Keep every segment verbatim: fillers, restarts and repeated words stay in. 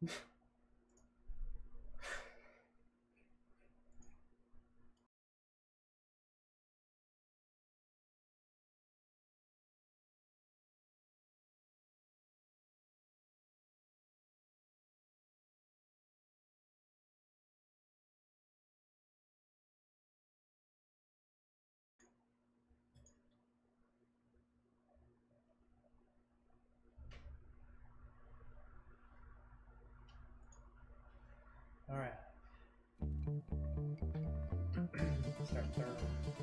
All right. Start third.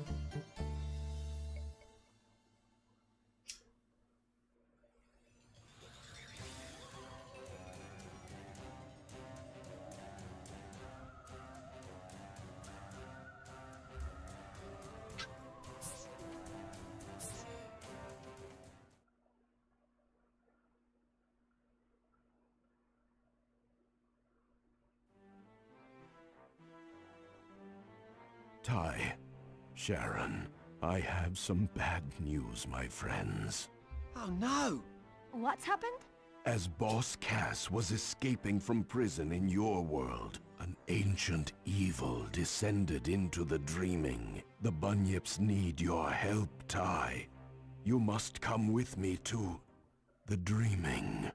Ty, Sharon, I have some bad news, my friends. Oh no! What's happened? As Boss Cass was escaping from prison in your world, an ancient evil descended into the Dreaming. The Bunyips need your help, Ty. You must come with me to the Dreaming.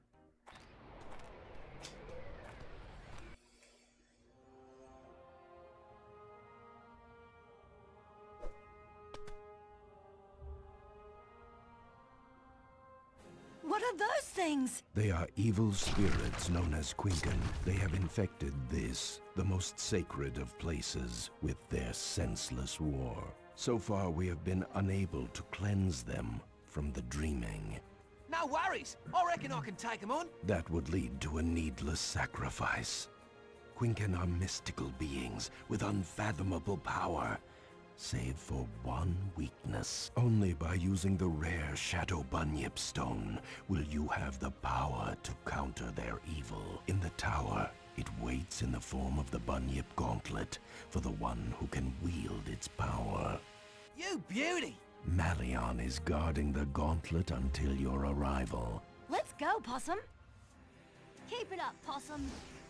What are those things? They are evil spirits known as Quinken. They have infected this, the most sacred of places, with their senseless war. So far, we have been unable to cleanse them from the Dreaming. No worries! I reckon I can take them on. That would lead to a needless sacrifice. Quinken are mystical beings with unfathomable power, save for one weakness. Only by using the rare Shadow Bunyip Stone will you have the power to counter their evil. In the tower, it waits in the form of the Bunyip Gauntlet for the one who can wield its power. You beauty! Malion is guarding the gauntlet until your arrival. Let's go, Possum. Keep it up, Possum.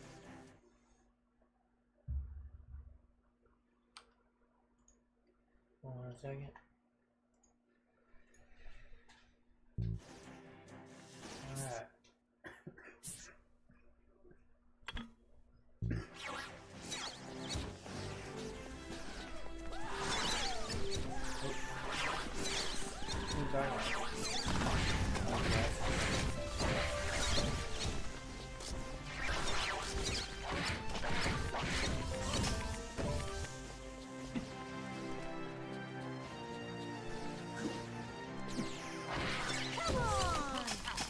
Hold on a second. Alright. Who's Dynamite? Okay. Come on!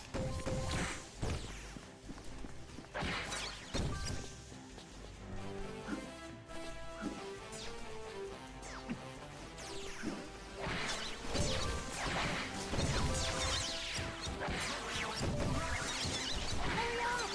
Hurry up!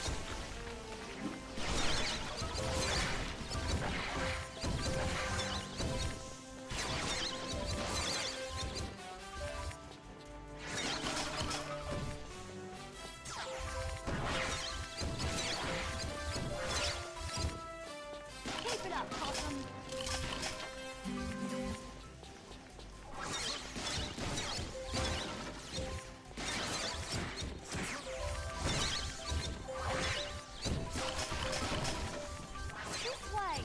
Keep it up, Possum. This way.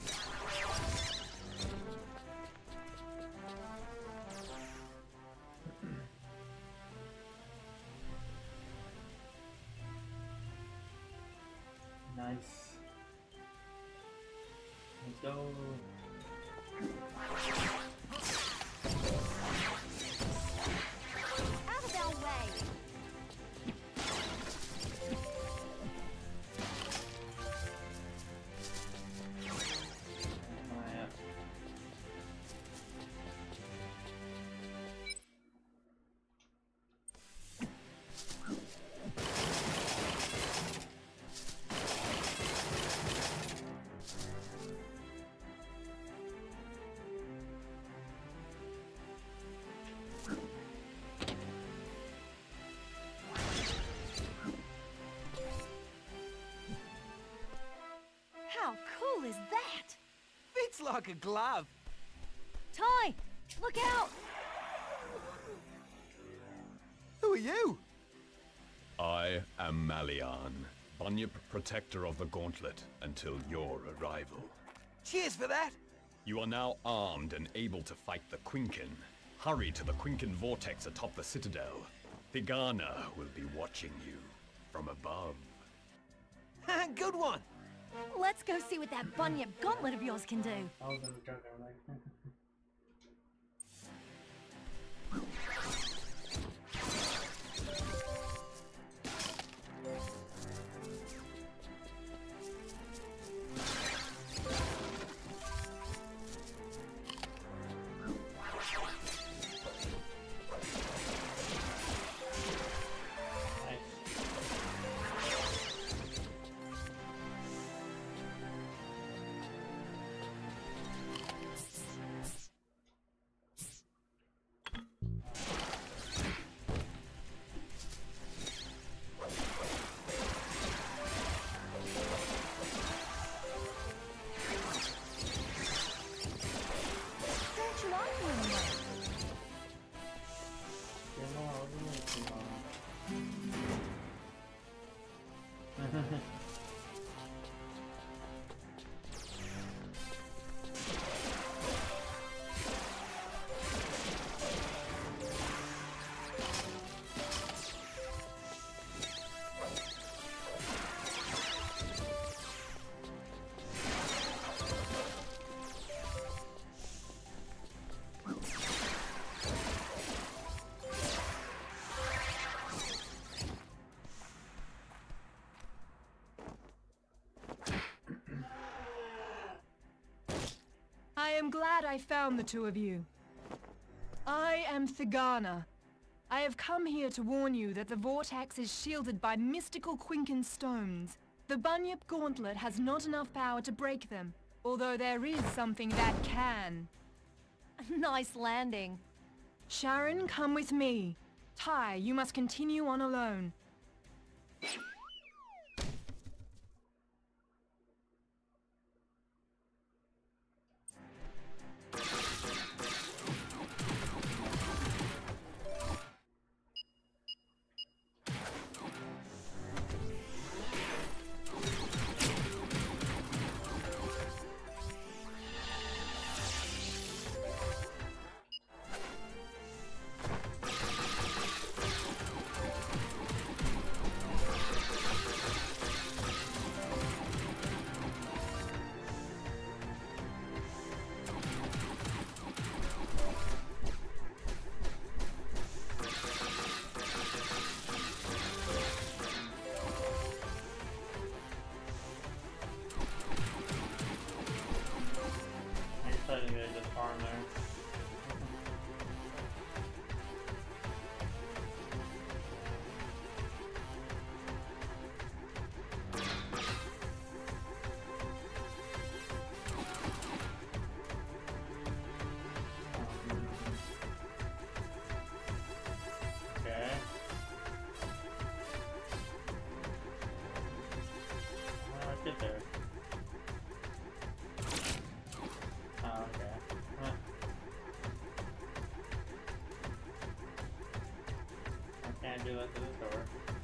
Nice. Let's go. Out of our way. Alright. like a glove. Ty! Look out! Who are you? I am Malian, Bunyip Protector of the Gauntlet, until your arrival. Cheers for that. You are now armed and able to fight the Quinkin. Hurry to the Quinkin Vortex atop the Citadel. Thigana will be watching you from above. Good one. Let's go see what that bunyip gauntlet of yours can do. I was gonna joke, I was like, Don't you like me? you're more original tomorrow. I am glad I found the two of you. I am Thigana. I have come here to warn you that the Vortex is shielded by mystical Quinkin stones. The Bunyip Gauntlet has not enough power to break them, although there is something that can. Nice landing. Sharon, come with me. Ty, you must continue on alone. I'm excited to get this farm there. Okay. How do I get there? Oh, okay. Huh. I can't do that to this door.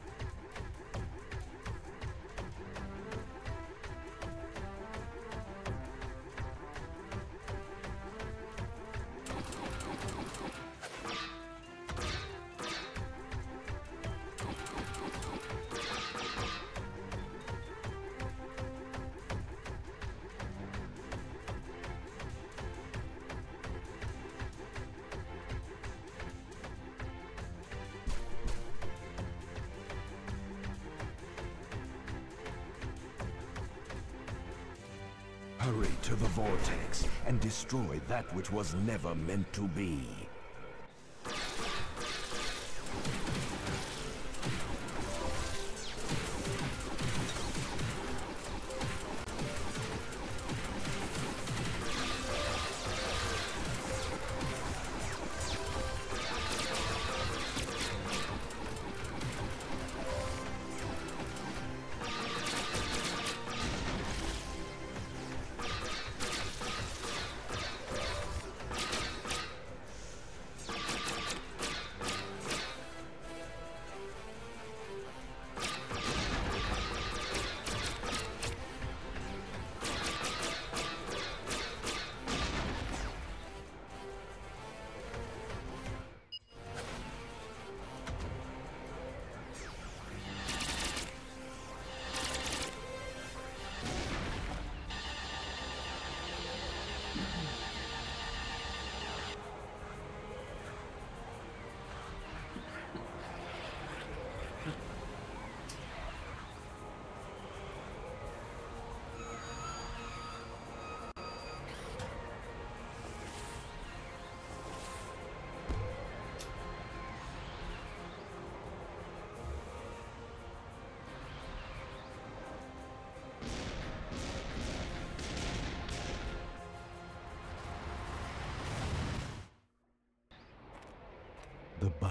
Hurry to the Vortex and destroy that which was never meant to be.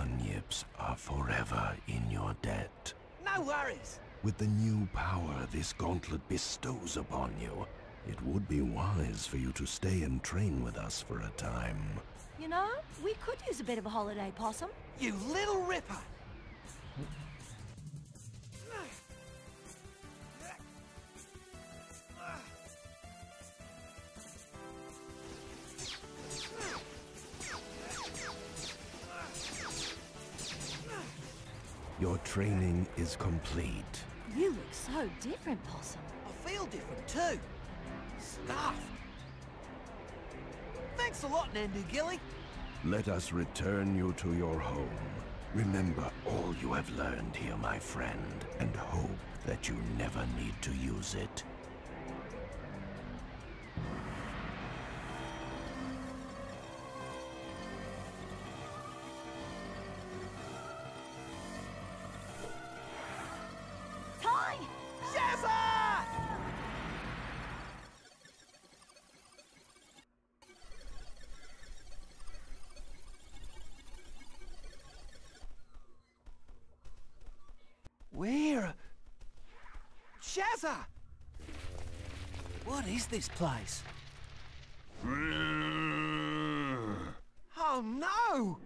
Bunyips are forever in your debt. No worries. With the new power this gauntlet bestows upon you, it would be wise for you to stay and train with us for a time. You know, we could use a bit of a holiday, Possum. You little ripper. Your training is complete. You look so different, Possum. I feel different too. Stuffed. Thanks a lot, Nandu Gilly. Let us return you to your home. Remember all you have learned here, my friend, and hope that you never need to use it. Time! Shazza! Where? Shazza! What is this place? Oh no!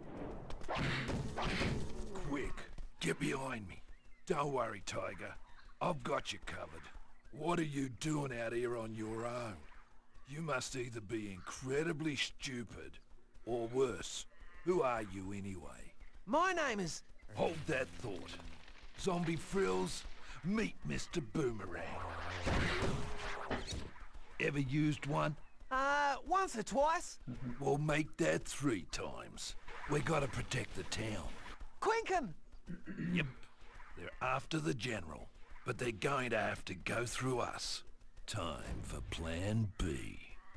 Quick, get behind me. Don't worry, Tiger. I've got you covered. What are you doing out here on your own? You must either be incredibly stupid, or worse. Who are you anyway? My name is... Hold that thought. Zombie Frills, meet Mister Boomerang. Ever used one? Uh, once or twice. Well, make that three times. We gotta protect the town. Quinken! Yep, they're after the General, but they're going to have to go through us. Time for Plan B.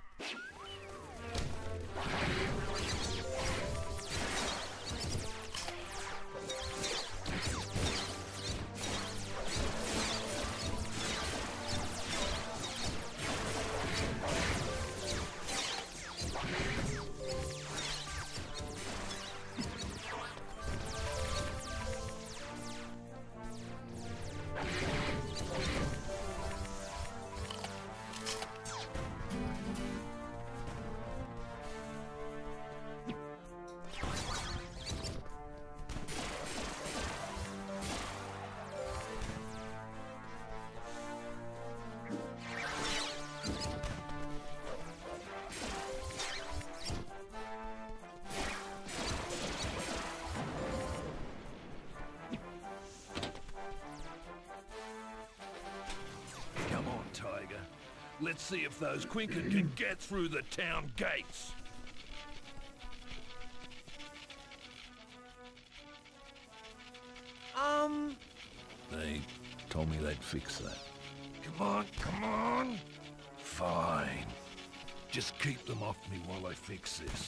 Come on, Tiger. Let's see if those Quinken can get through the town gates. Um... They told me they'd fix that. Come on, come on! Fine. Just keep them off me while I fix this.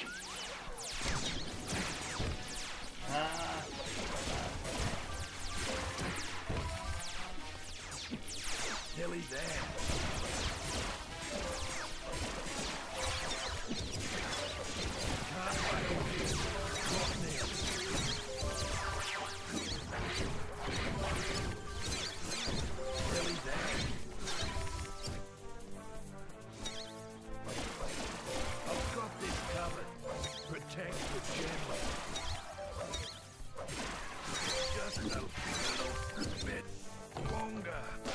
Nearly there. Can't wait on this. Not now. Nearly there. I've got this covered. Protect the General. Just a little bit longer.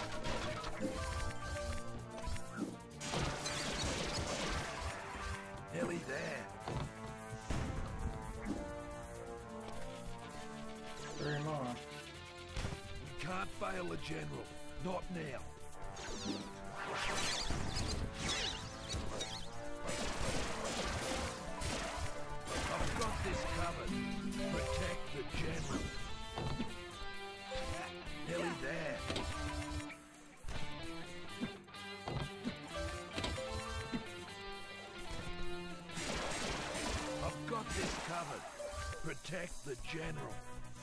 Nearly there. Three more. We can't fail the General. Not now. I've got this covered. Protect the General. Nearly there. I've got this covered. Protect the General.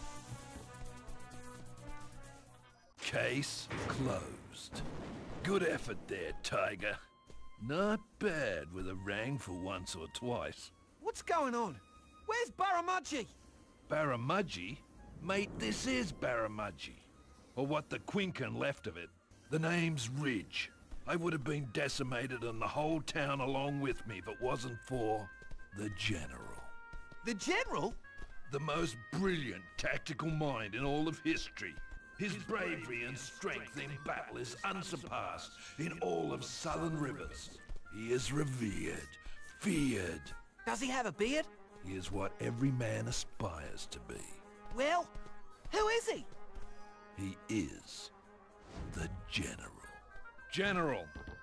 Case closed. Good effort there, Tiger. Not bad with a rang for once or twice. What's going on? Where's Baramuchi? Barramudgee? Mate, this is Barramudgee. Or what the Quinkin left of it. The name's Ridge. I would have been decimated and the whole town along with me if it wasn't for the General. The General? The most brilliant tactical mind in all of history. His bravery and strength in battle is unsurpassed in all of Southern Rivers. He is revered, feared. Does he have a beard? He is what every man aspires to be. Well, who is he? He is the General. General.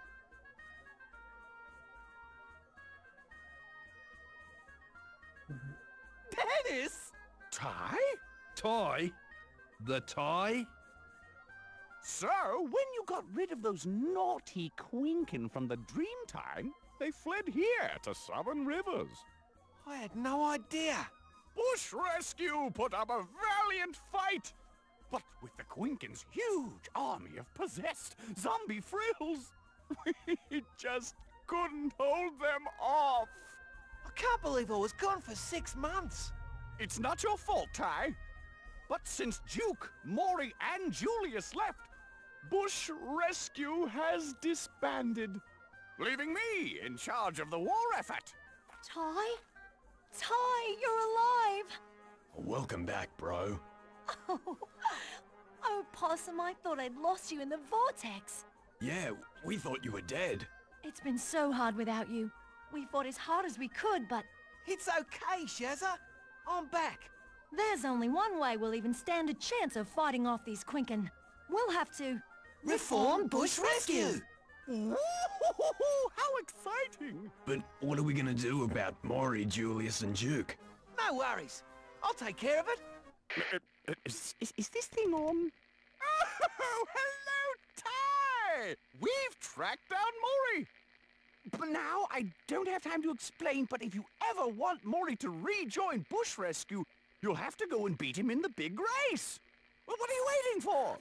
Dennis! Ty? Ty? The Ty? So, when you got rid of those naughty Quinkin from the Dreamtime, they fled here to Southern Rivers. I had no idea. Bush Rescue put up a valiant fight. But with the Quinkin's huge army of possessed zombie frills, we just couldn't hold them off. I can't believe I was gone for six months. It's not your fault, Ty. But since Duke, Maury, and Julius left, Bush Rescue has disbanded, leaving me in charge of the war effort. Ty? Ty, you're alive! Welcome back, bro. Oh, oh, Possum, I thought I'd lost you in the vortex. Yeah, we thought you were dead. It's been so hard without you. We fought as hard as we could, but It's okay, Shazza. I'm back. there's only one way we'll even stand a chance of fighting off these Quinkin. We'll have to... Reform Bush Rescue! Ooh, how exciting! But what are we gonna do about Maury, Julius, and Duke? No worries. I'll take care of it. Uh, uh, Is, is, is this thing on? Oh, hello, Ty! We've tracked down Maury! But now, I don't have time to explain, but if you ever want Maury to rejoin Bush Rescue, you'll have to go and beat him in the big race! Well, what are you waiting for?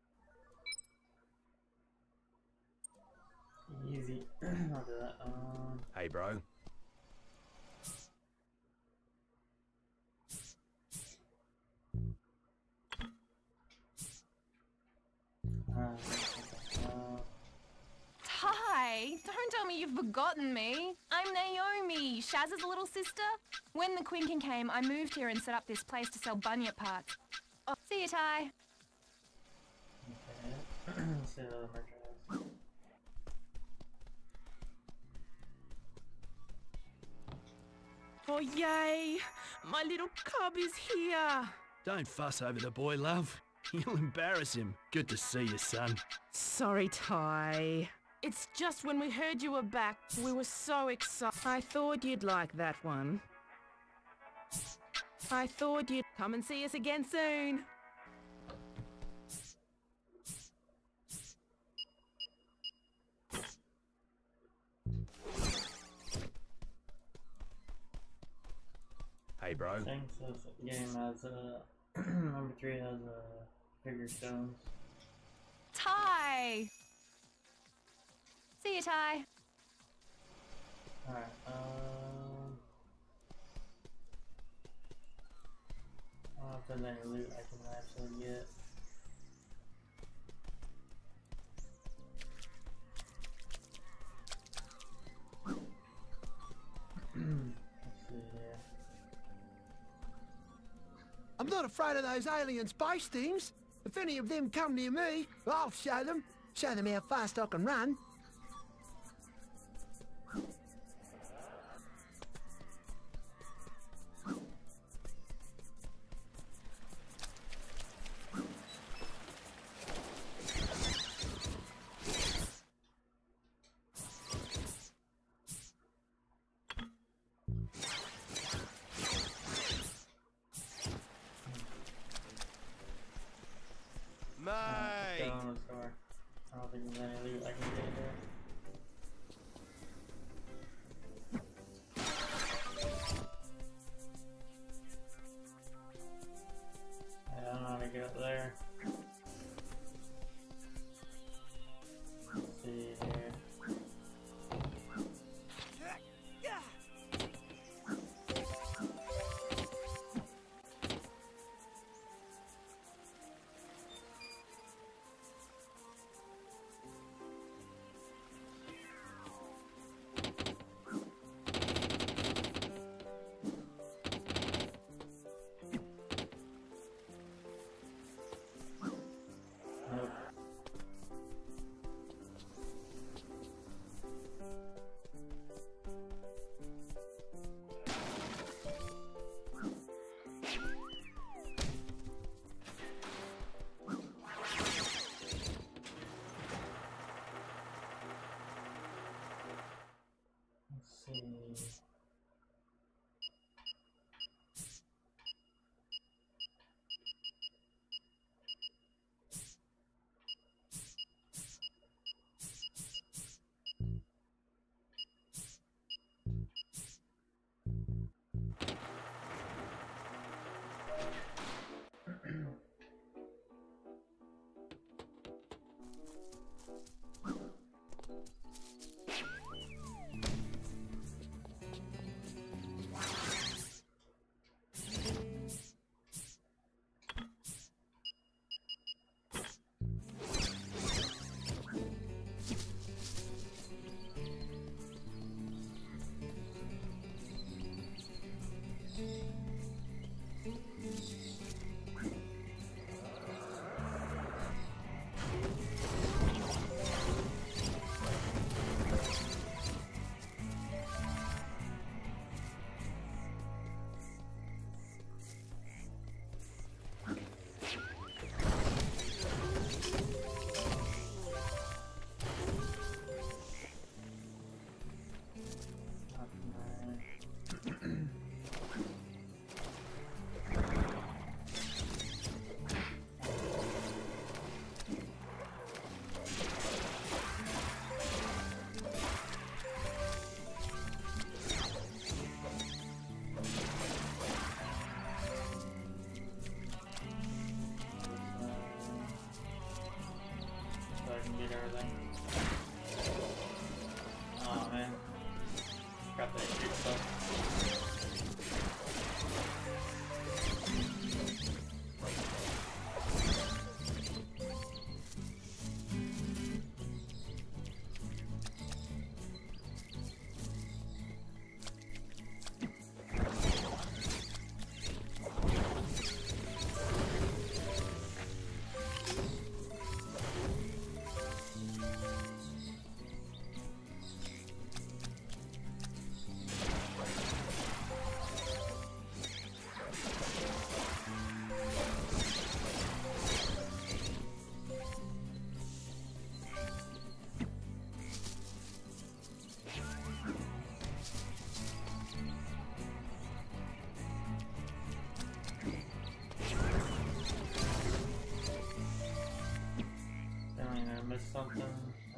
Easy. I'll do that. Um, Hey, bro. uh, uh, Ty, don't tell me you've forgotten me. I'm Naomi, Shaz's little sister. When the Quinkin came, I moved here and set up this place to sell bunyip parts. Oh, see you, Ty. okay. So, merchandise. Oh, yay! My little cub is here! Don't fuss over the boy, love. You'll embarrass him. Good to see you, son. Sorry, Ty. It's just when we heard you were back, we were so excited. I thought you'd like that one. I thought you'd come and see us again soon. Hey, bro. Thanks. This game has uh, number three has uh, figure stones. Ty! See you, Ty. Alright, um... I don't know if there's any loot I can actually get. Let's see here. I'm not afraid of those alien space things. If any of them come near me, I'll show them. Show them how fast I can run. Go on the store. I don't think there's any loot I can get here. I don't know how to get up there. Let's see here.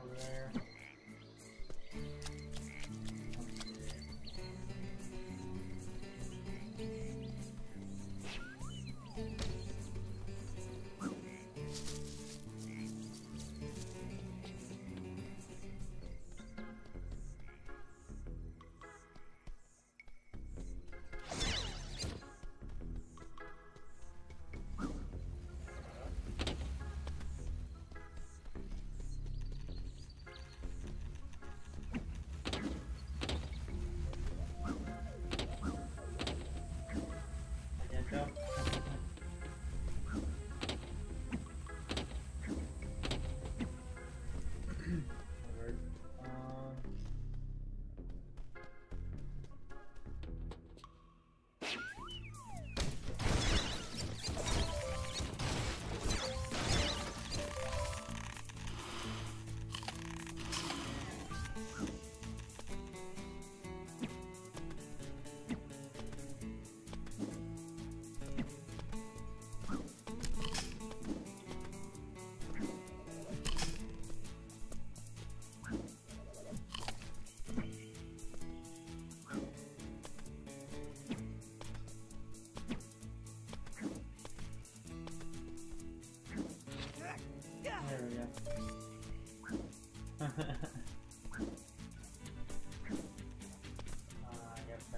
over there. There we go. uh, yep, okay.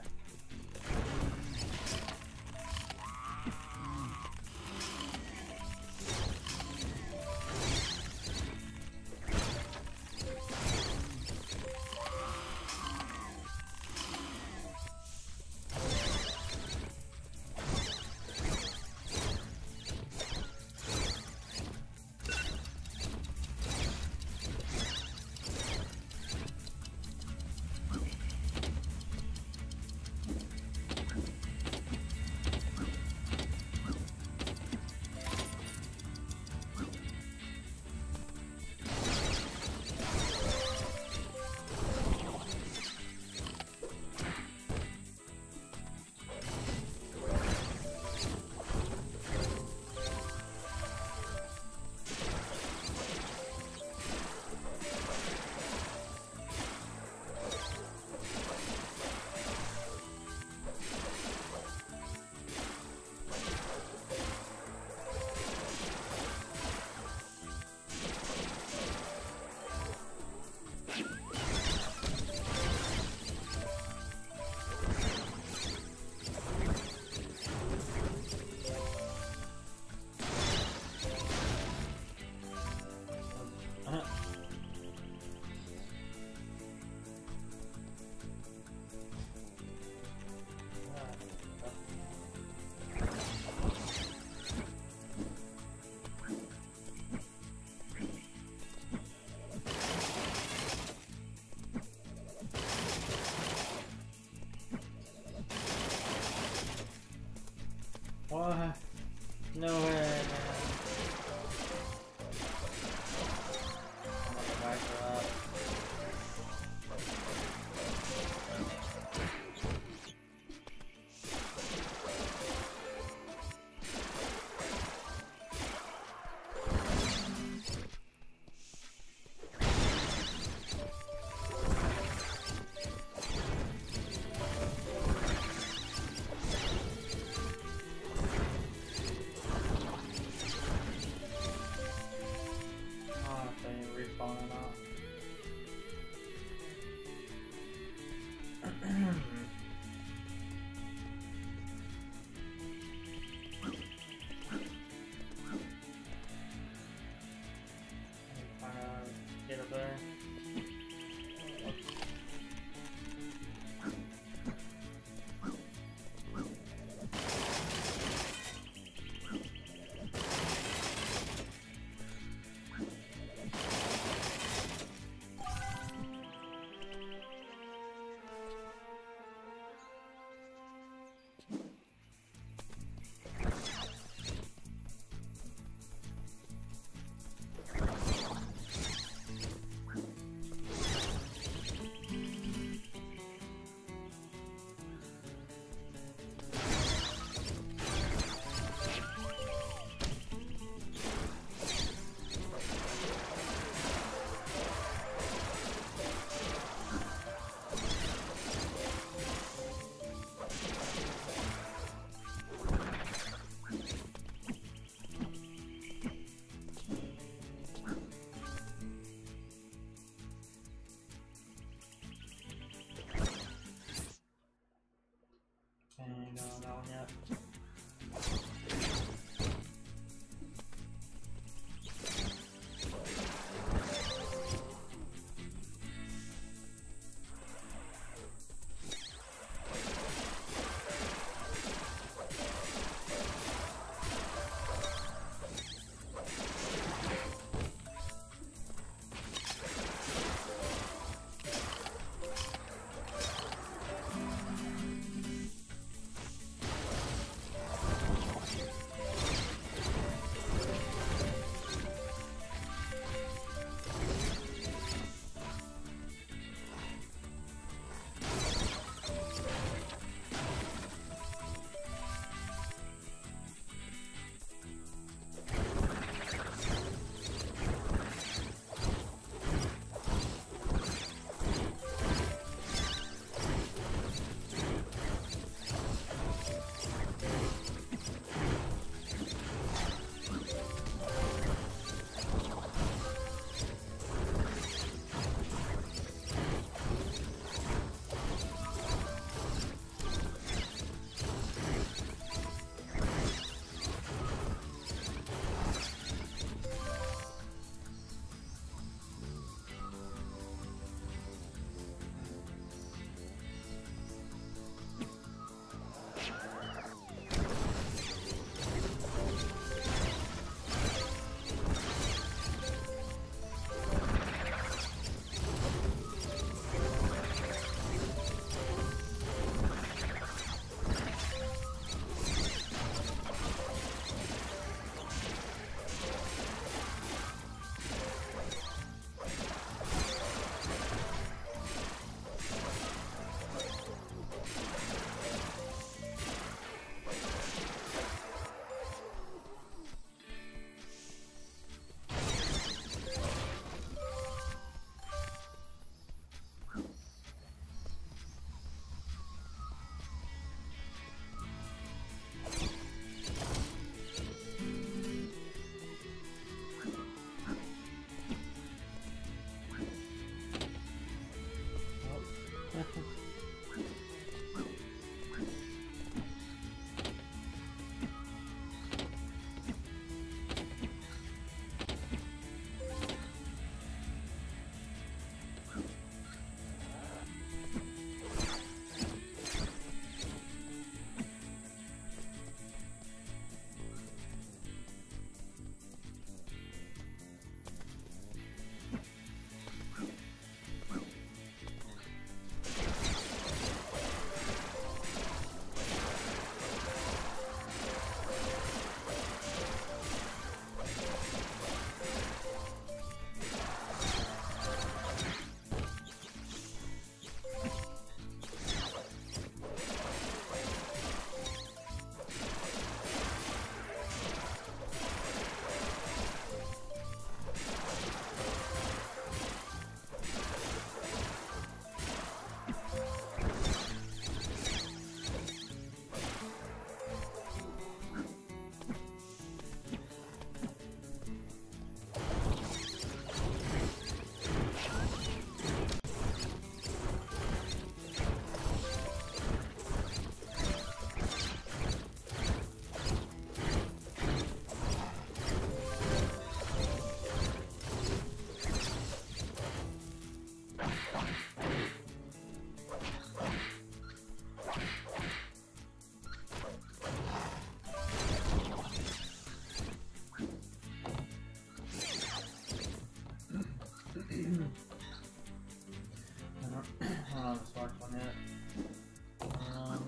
I don't, I don't have a smartphone yet. Um,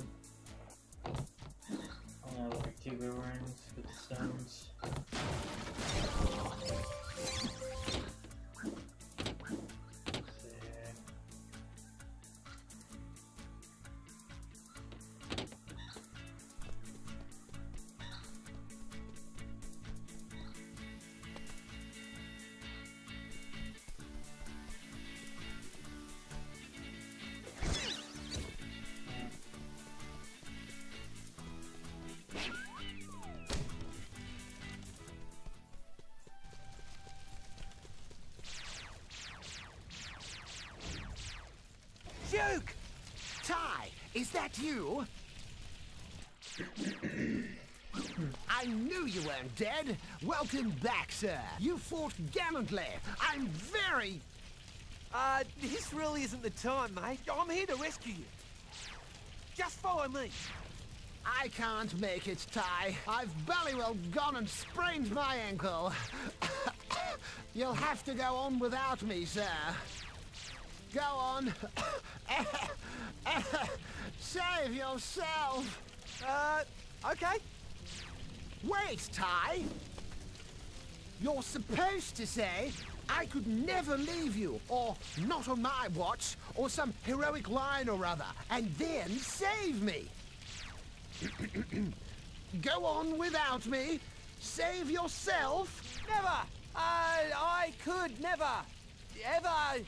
I have like two boomerangs with the stones. Duke! Ty, is that you? I knew you weren't dead. Welcome back, sir. You fought gallantly. I'm very... Uh, this really isn't the time, mate. I'm here to rescue you. Just follow me. I can't make it, Ty. I've ballywell gone and sprained my ankle. You'll have to go on without me, sir. Go on. Save yourself. Uh, okay. Wait, Ty. You're supposed to say, I could never leave you, or not on my watch, or some heroic line or other, and then save me. Go on without me. Save yourself. Never. Uh, I could never, ever...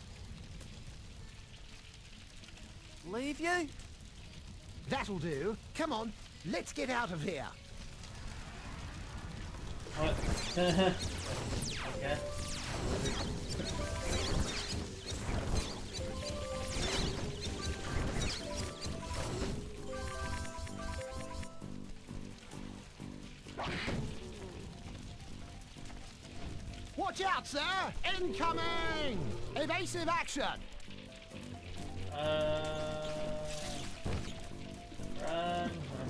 leave you? That'll do. Come on, let's get out of here. What? Okay. Watch out, sir! Incoming! Evasive action! Uh, run.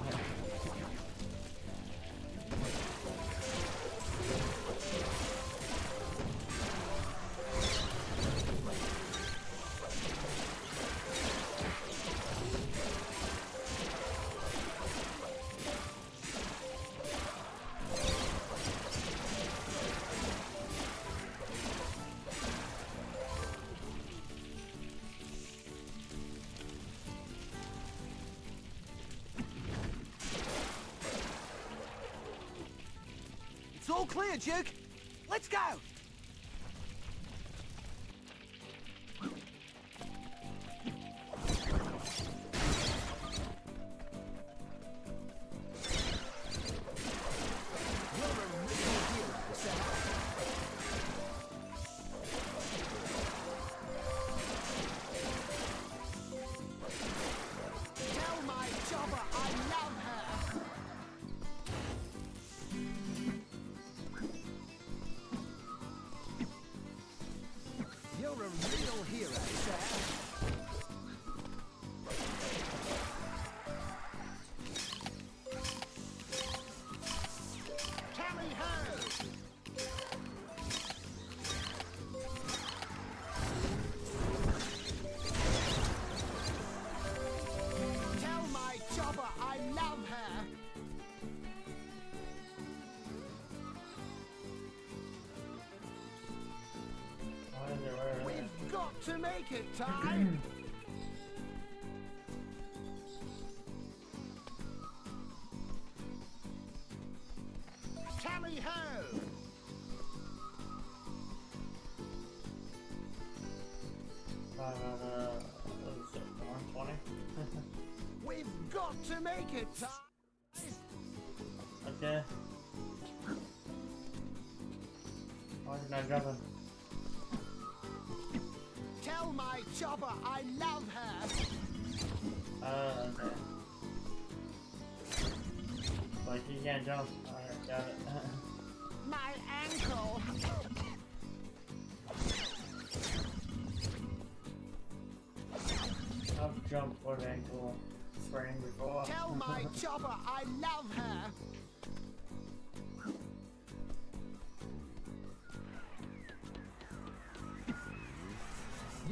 It's all clear, Duke. Let's go. To make it, Ty. Tally ho! Uh, one twenty. We've got to make it, Ty. Okay. Why is it not jumping? Tell my chopper I love her. Uh, okay. Like, you can't jump. Alright, got it. My ankle. I've jumped with ankle sprain before. Tell my chopper I love her.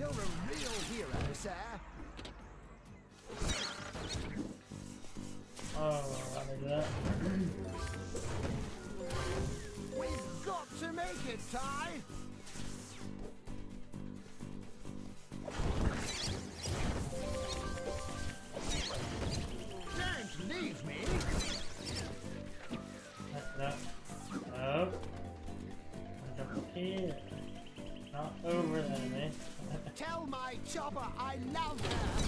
You're a real hero, sir. Oh, let me do that. We've got to make it, Ty. Don't leave me. No. No. Jump here. Not over the enemy. Tell my chopper I love her.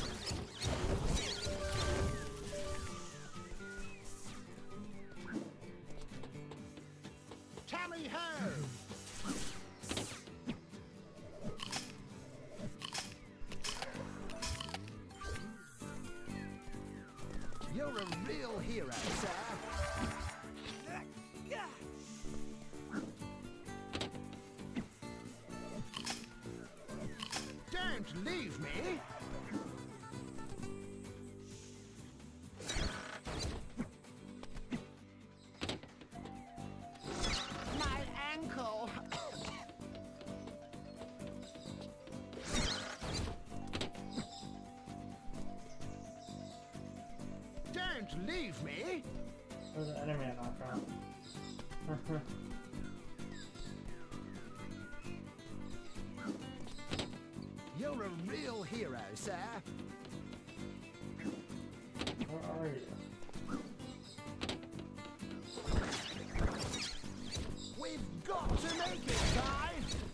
Tally ho! You're a real hero, sir. Don't leave me! My ankle! Don't leave me! There's an enemy I knocked out. You're a real hero, sir. Where are you? We've got to make it, Ty!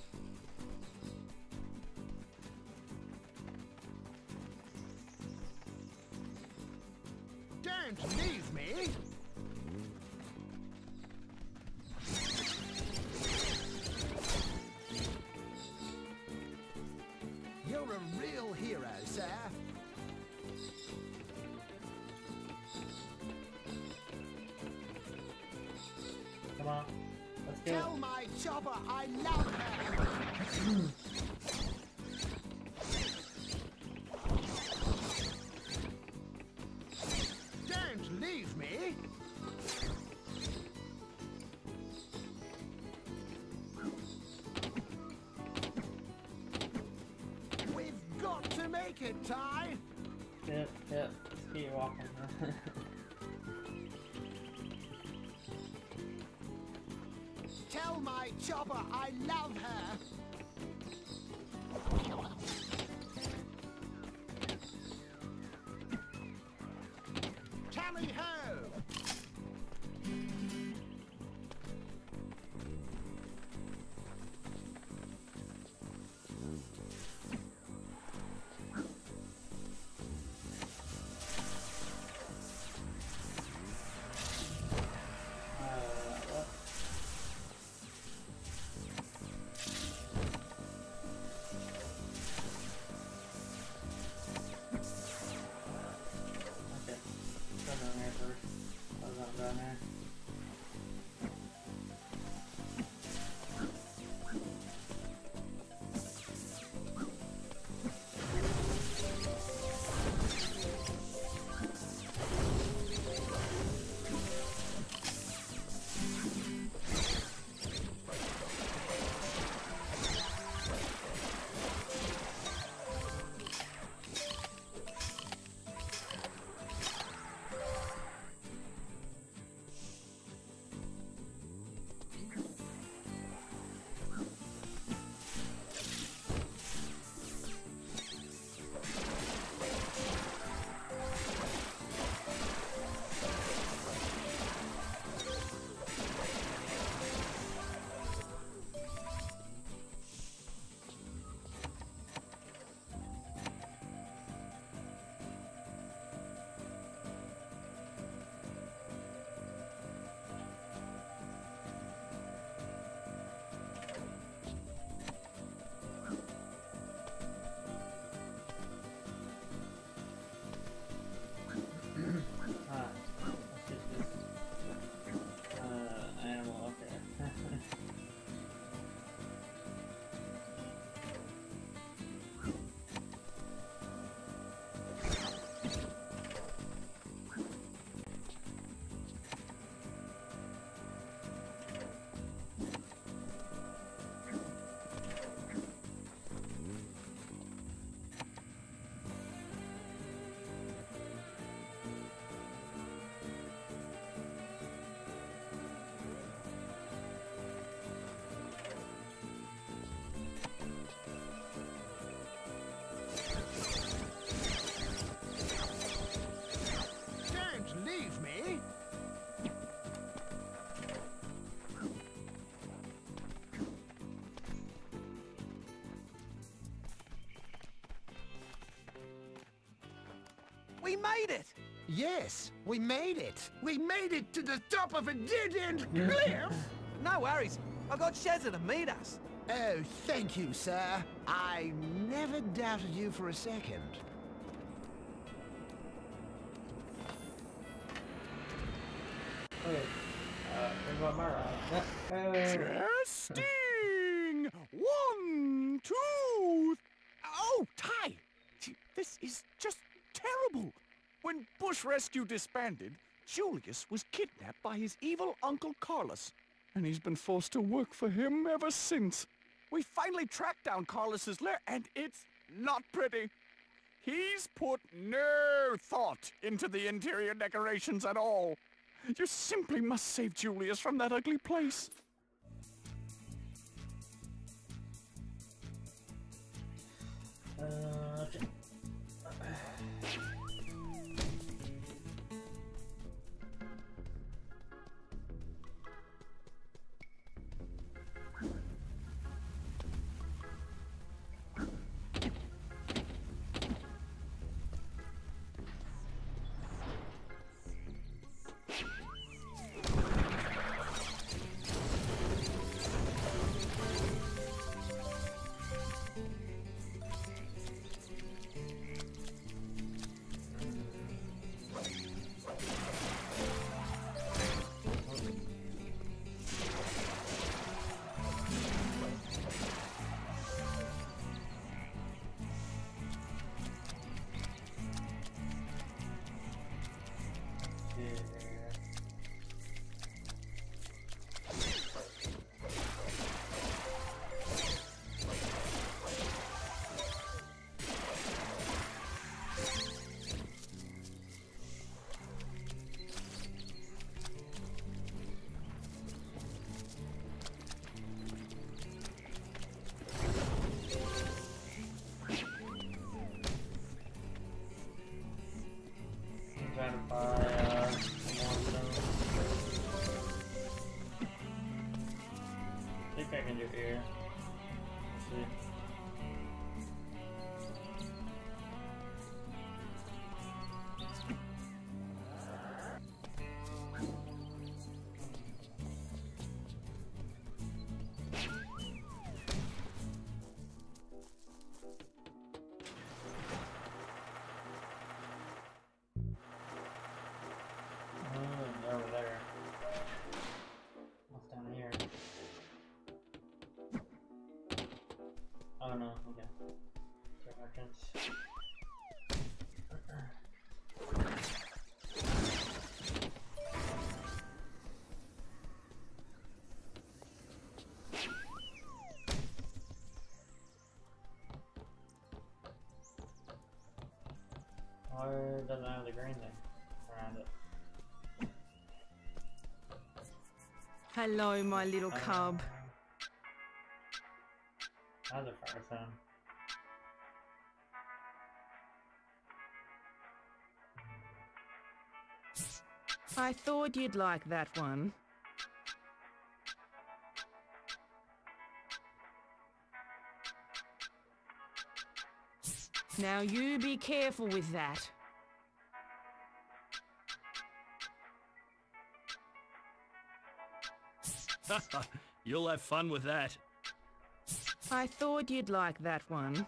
Don't leave me! You're a real hero, sir. Come on. Let's go. Tell my chopper I love her. Don't leave me. We've got to make it, Ty. Yep, yep. Just keep walking. Tell my chopper I love her. Tally ho! Okay. Come down here for We made it! Yes, we made it. We made it to the top of a dead-end cliff! No worries. I got Shezza to meet us. Oh, thank you, sir. I never doubted you for a second. Okay. Uh, what about my ride? Uh, Testing! One, two... Oh, Ty! This is just terrible. When Bush Rescue disbanded, Julius was kidnapped by his evil Uncle Carlos, and he's been forced to work for him ever since. We finally tracked down Carlos's lair, and it's not pretty. He's put no thought into the interior decorations at all. You simply must save Julius from that ugly place. uh, okay. Trying to buy uh, some more stones. I think I can do here. Let's see. Over there. What's down here? Oh no, okay. Sorry, merchants. Or doesn't have the green thing around it. Hello, my little cub. How's it fire sound? I thought you'd like that one. Now you be careful with that. You'll have fun with that. I thought you'd like that one.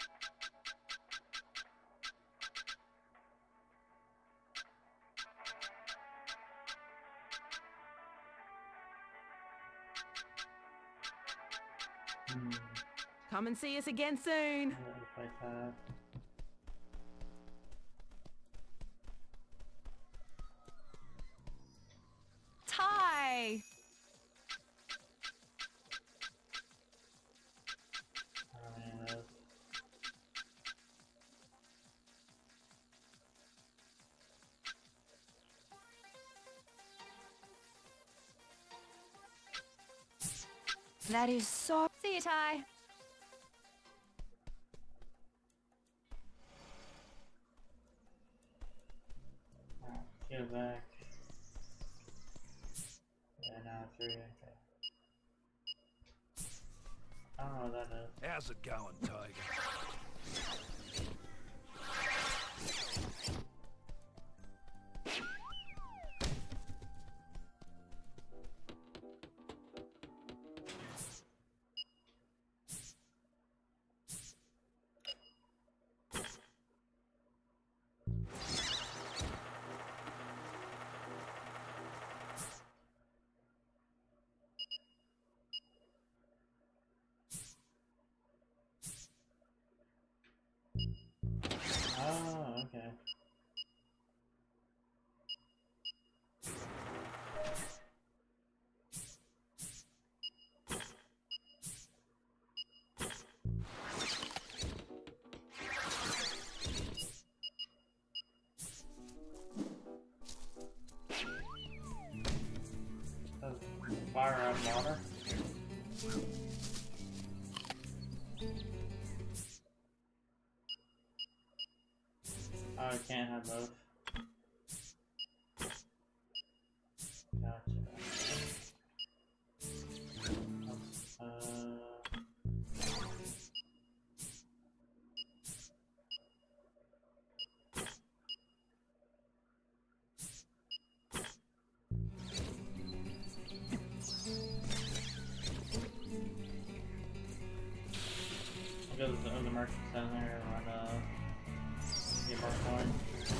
Hmm. Come and see us again soon. Ty! That is so... See you, Ty. Let's go back. Yeah, now it's three. Okay. I don't know what that is. How's it going, Tiger? Fire out water. Oh, I can't have both. Gotcha. Uh, Go to the other merchants down there and uh, get more coin.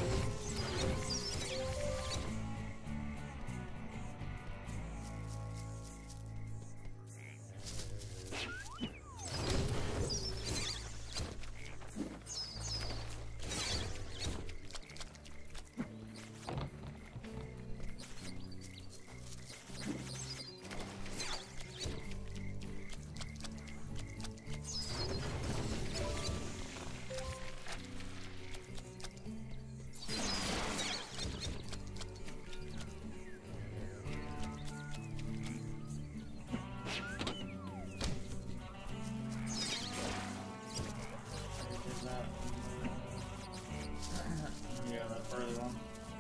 Yeah, that further one.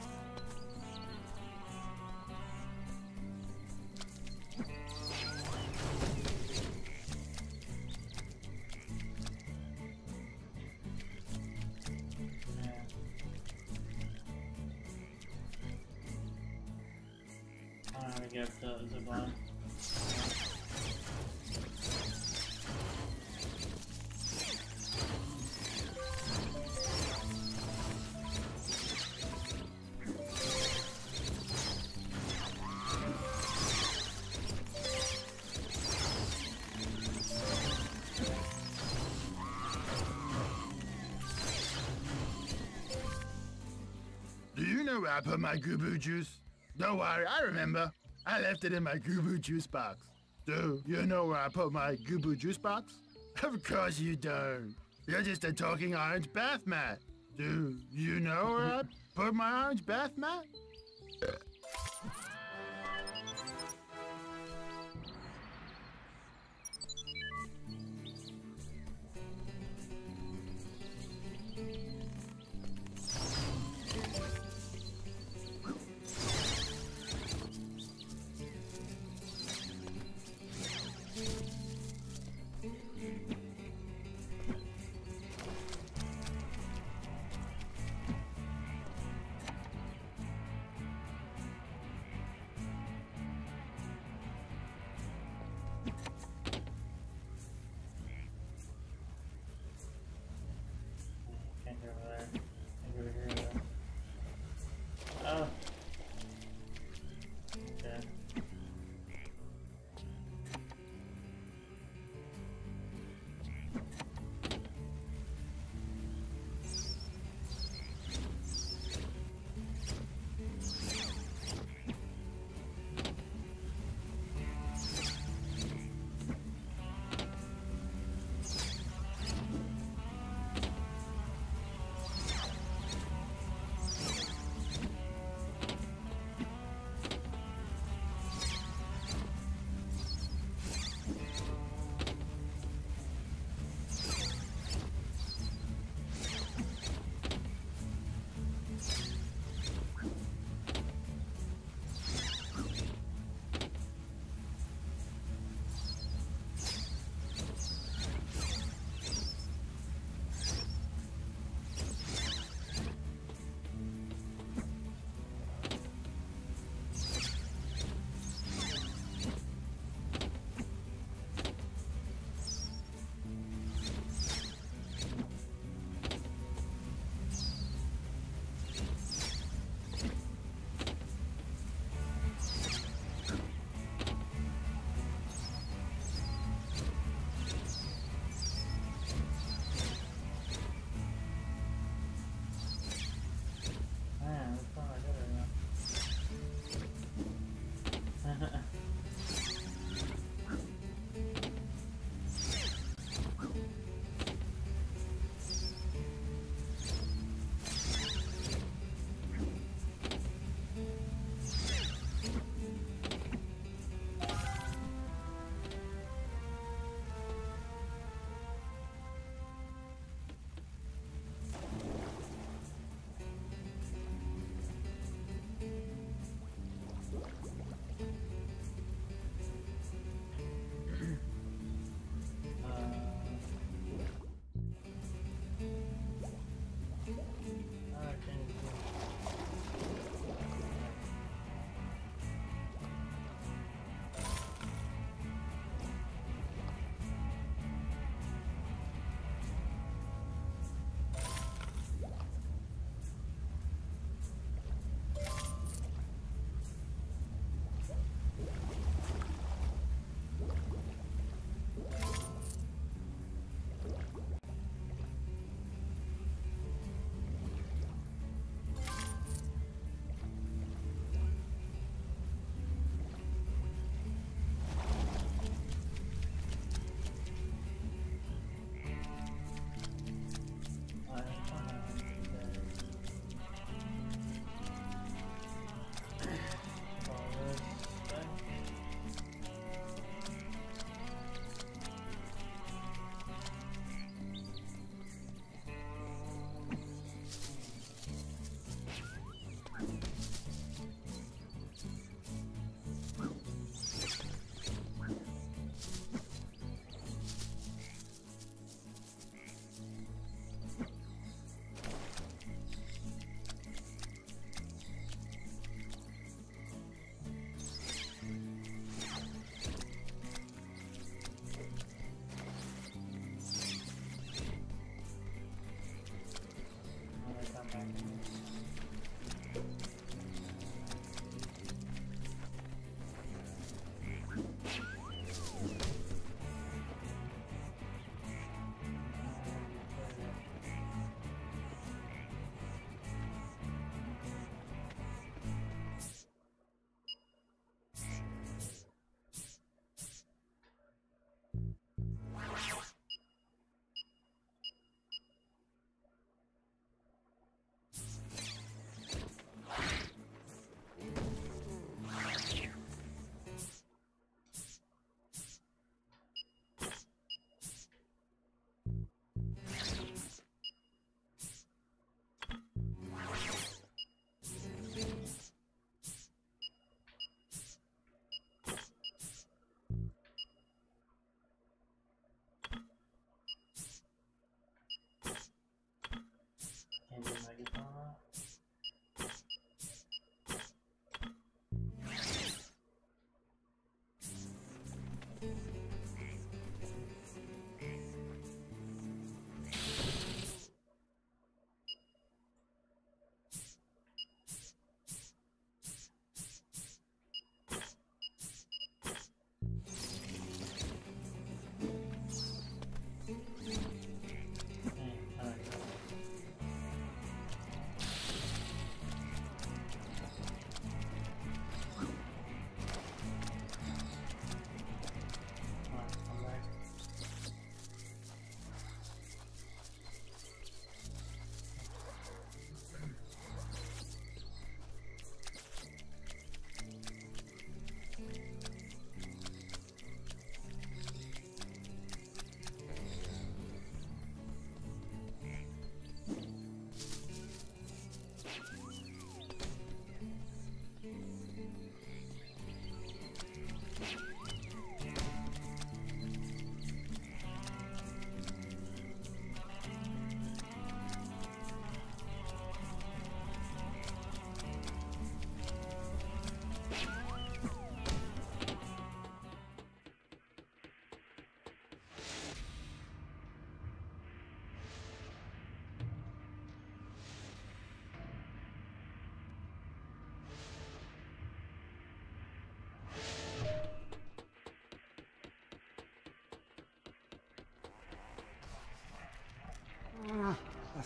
I'm gonna get the zipline. Do you know where I put my Gubu juice? Don't worry, I remember. I left it in my Gubu juice box. Do you know where I put my Gubu juice box? Of course you don't. You're just a talking orange bath mat. Do you know where I put my orange bath mat?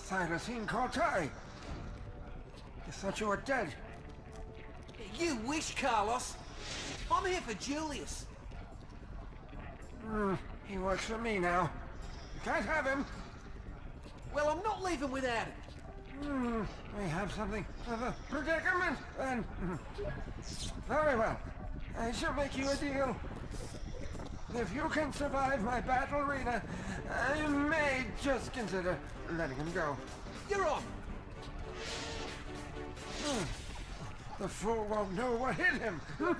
Thylacine Cortai. I thought you were dead. You wish, Carlos. I'm here for Julius. Hmm, he works for me now. You can't have him. Well, I'm not leaving without him. Hmm, we have something of a predicament, then. Very well. I shall make you a deal. If you can survive my battle arena, I may just consider letting him go. You're on. Hmm. The fool won't know what hit him.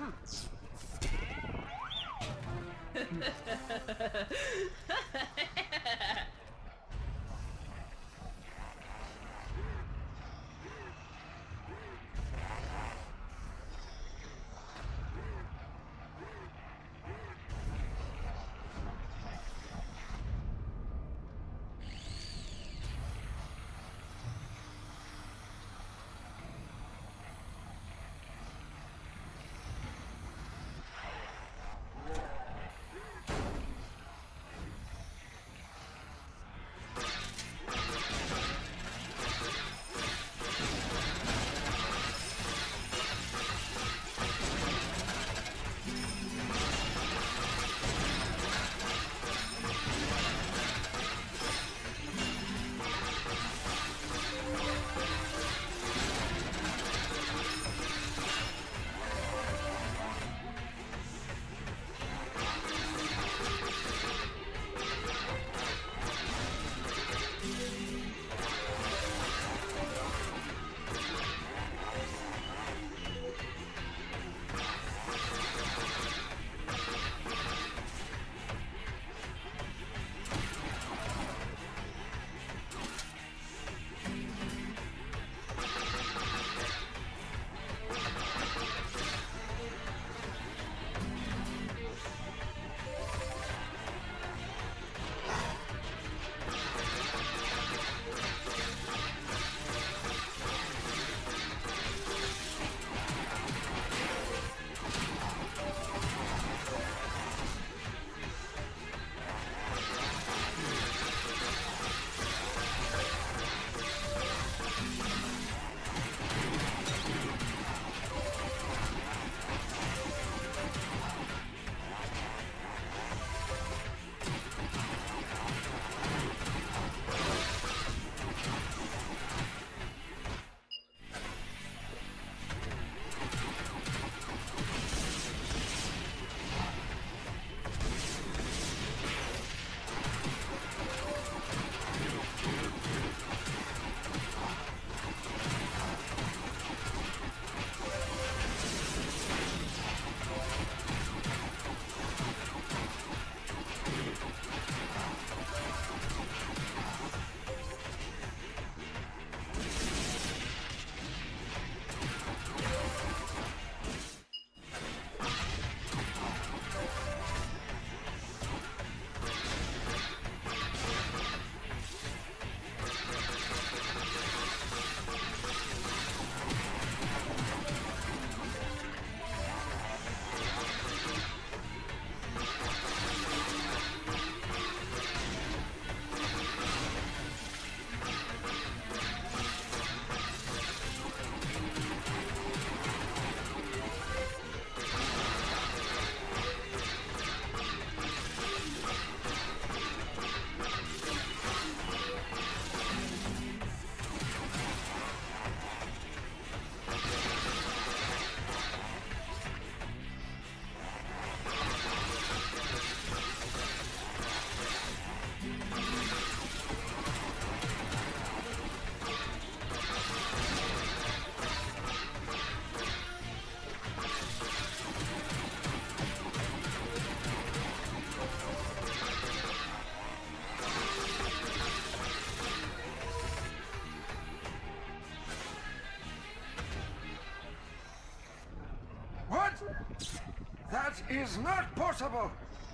That is not possible!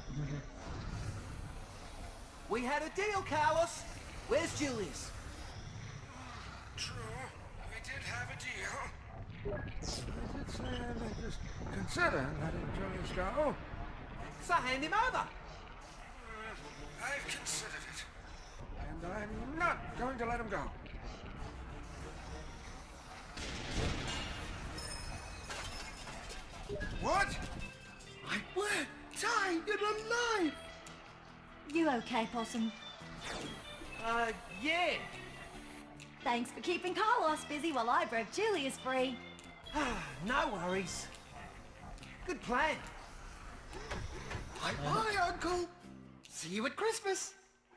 We had a deal, Carlos. Where's Julius? True, we did have a deal. I did say I might just consider letting Julius go. So hand him over. I've considered it. And I'm not going to let him go. What? I where? Ty, you're alive! You okay, Possum? Uh, yeah. Thanks for keeping Carlos busy while I broke Julius free. No worries. Good plan. Bye-bye, Uncle. See you at Christmas.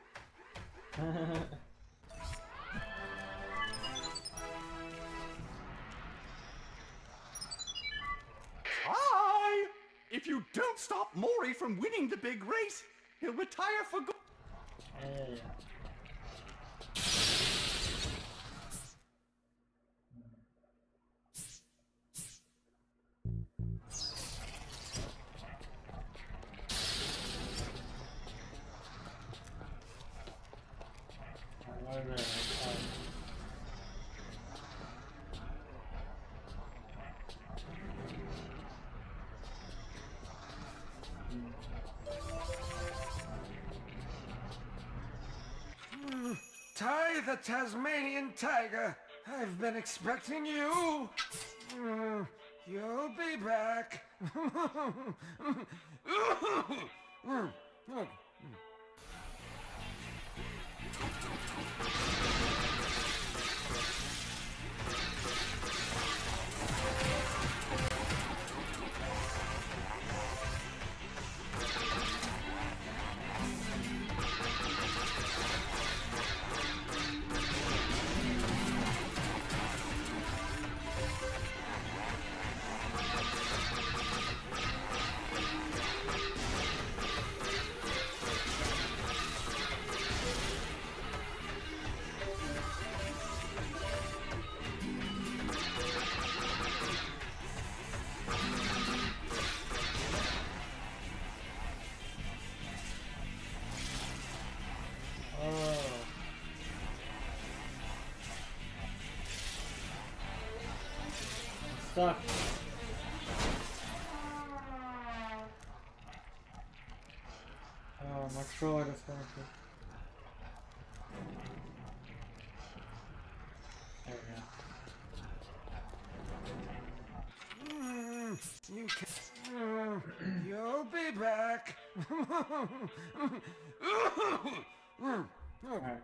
Hi! If you don't stop Mori from winning the big race, he'll retire for good. Hey. Ty the Tasmanian Tiger, I've been expecting you. Mm, You'll be back. Stuck. Oh, my sword is going to. There we go. Mm, You can. Mm, You'll be back. Alright.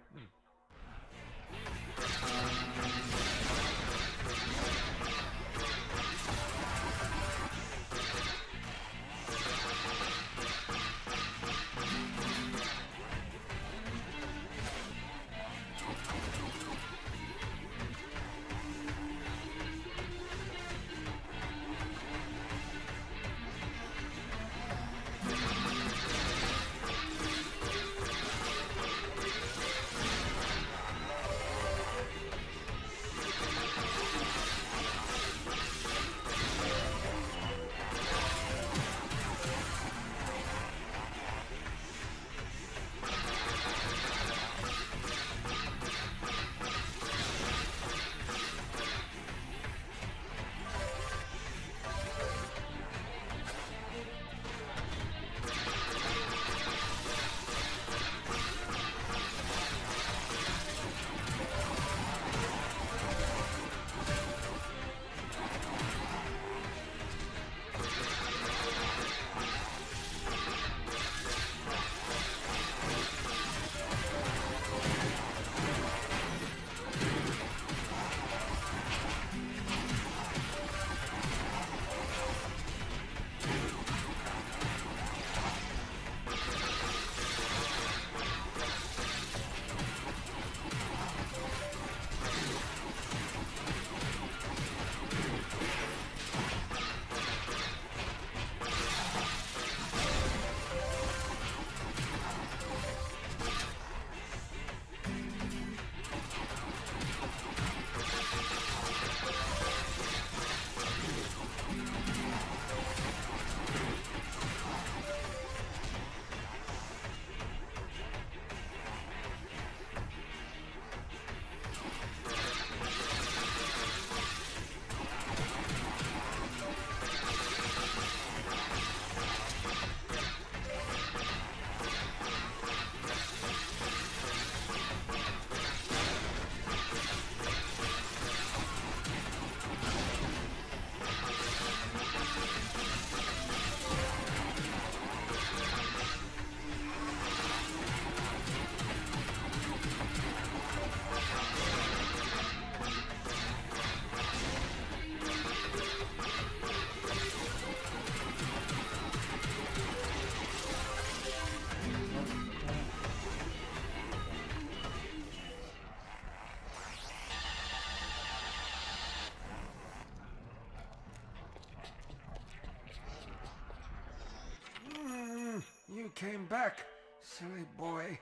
came back, silly boy.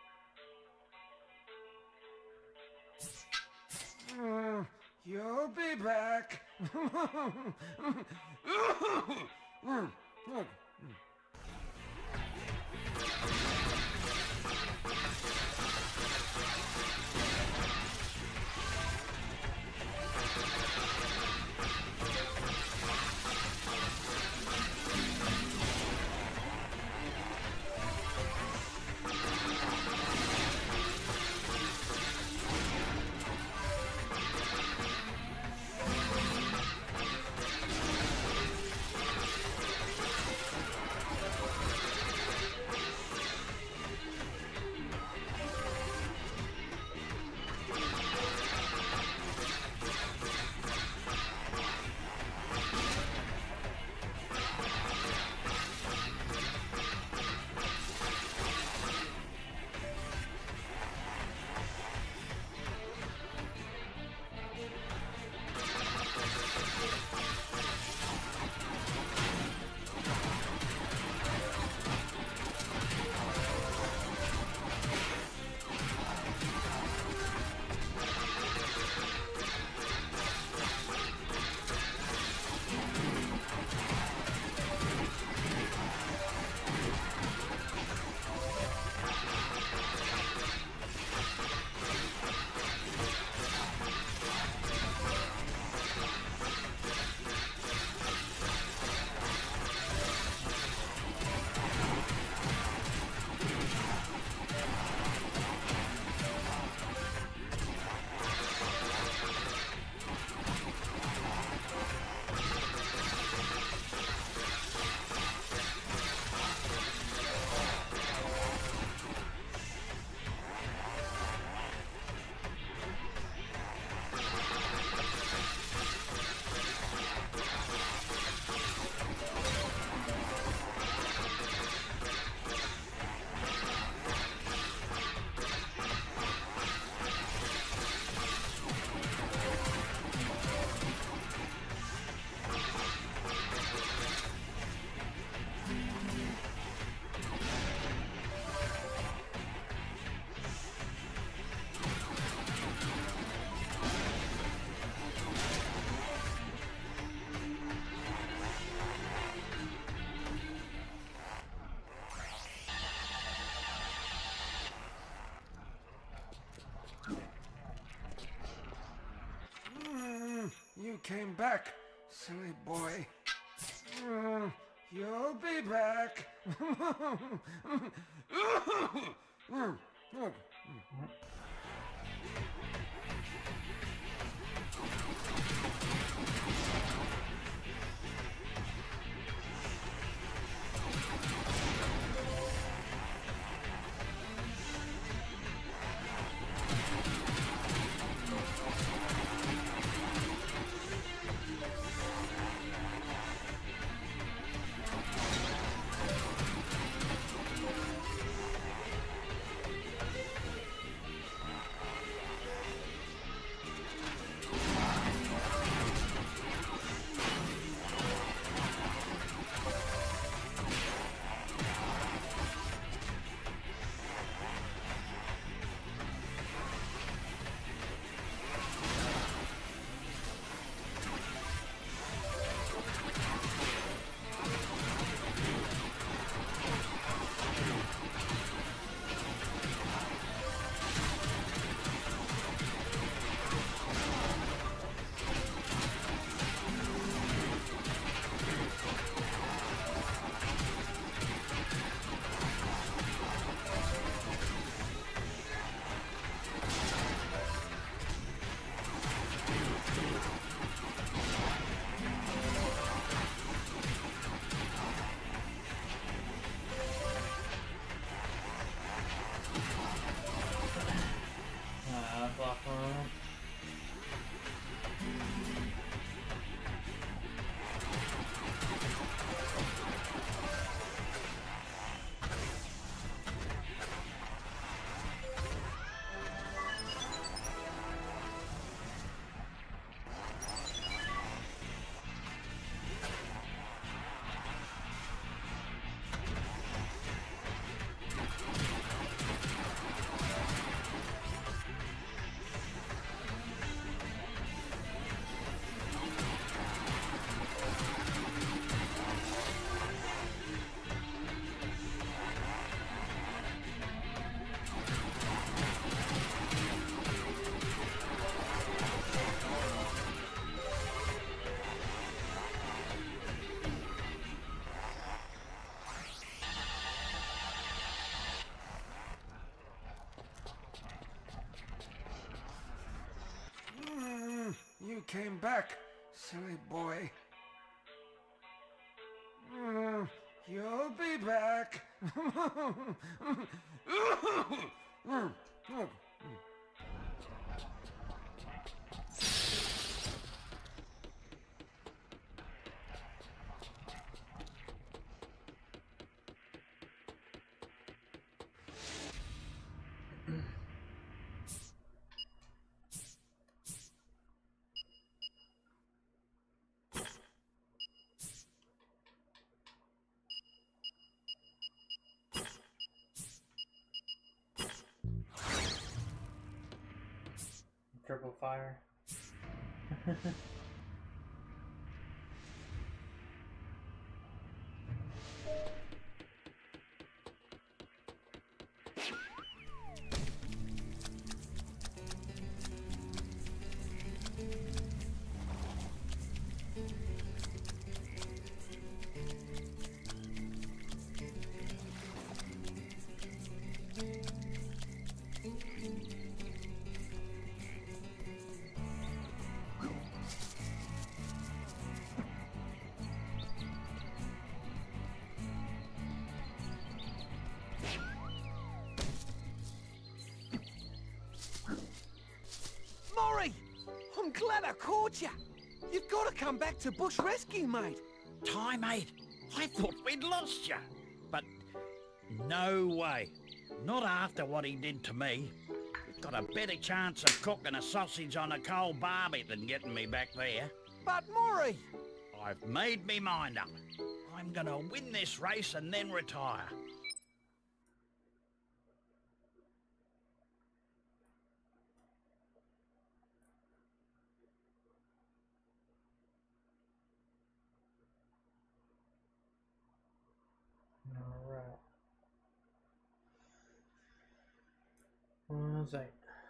Mm, you'll be back. You came back, silly boy. Mm, you'll be back. came back, silly boy. Mm, you'll be back. Triple fire. Mori! I'm glad I caught you. You've got to come back to Bush Rescue, mate. Ty, mate, I thought we'd lost you. But no way. Not after what he did to me. You've got a better chance of cooking a sausage on a coal barbie than getting me back there. But Mori! I've made me mind up. I'm gonna win this race and then retire. Alright. One second.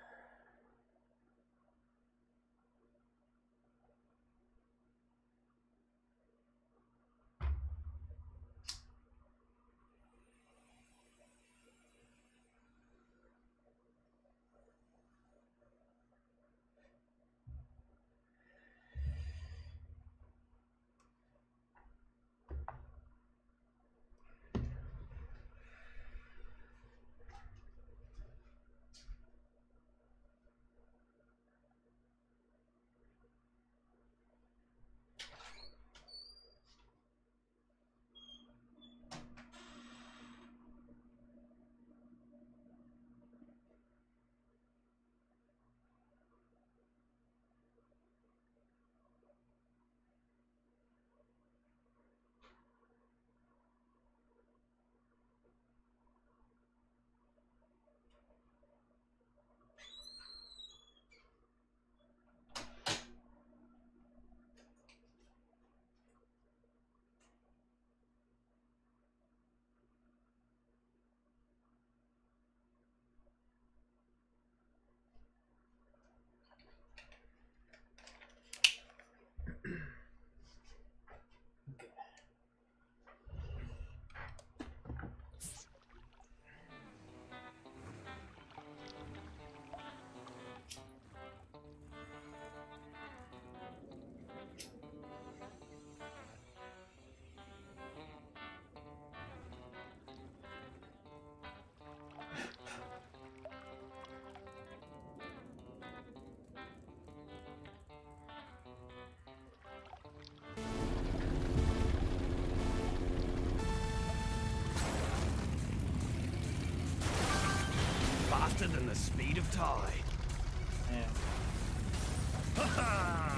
Faster than the speed of tide. Yeah. Ha ha!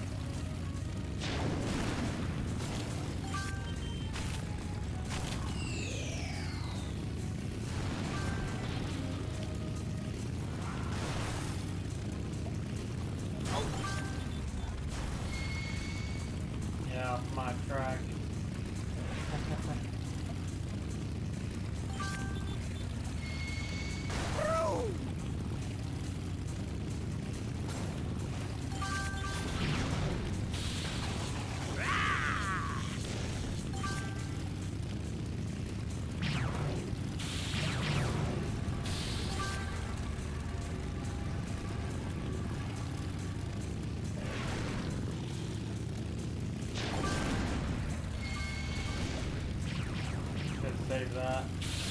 Yeah, off my track. save that.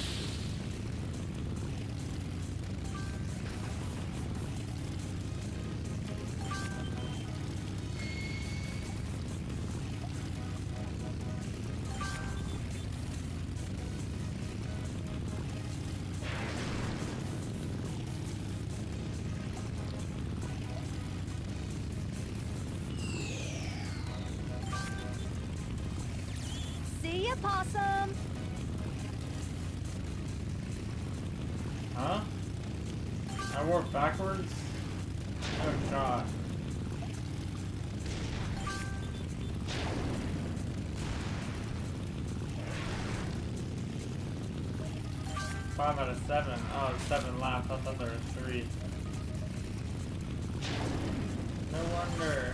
See ya, possum! Huh? I work backwards? Oh god. Five out of seven. Oh, seven laps. I thought there was three. No wonder.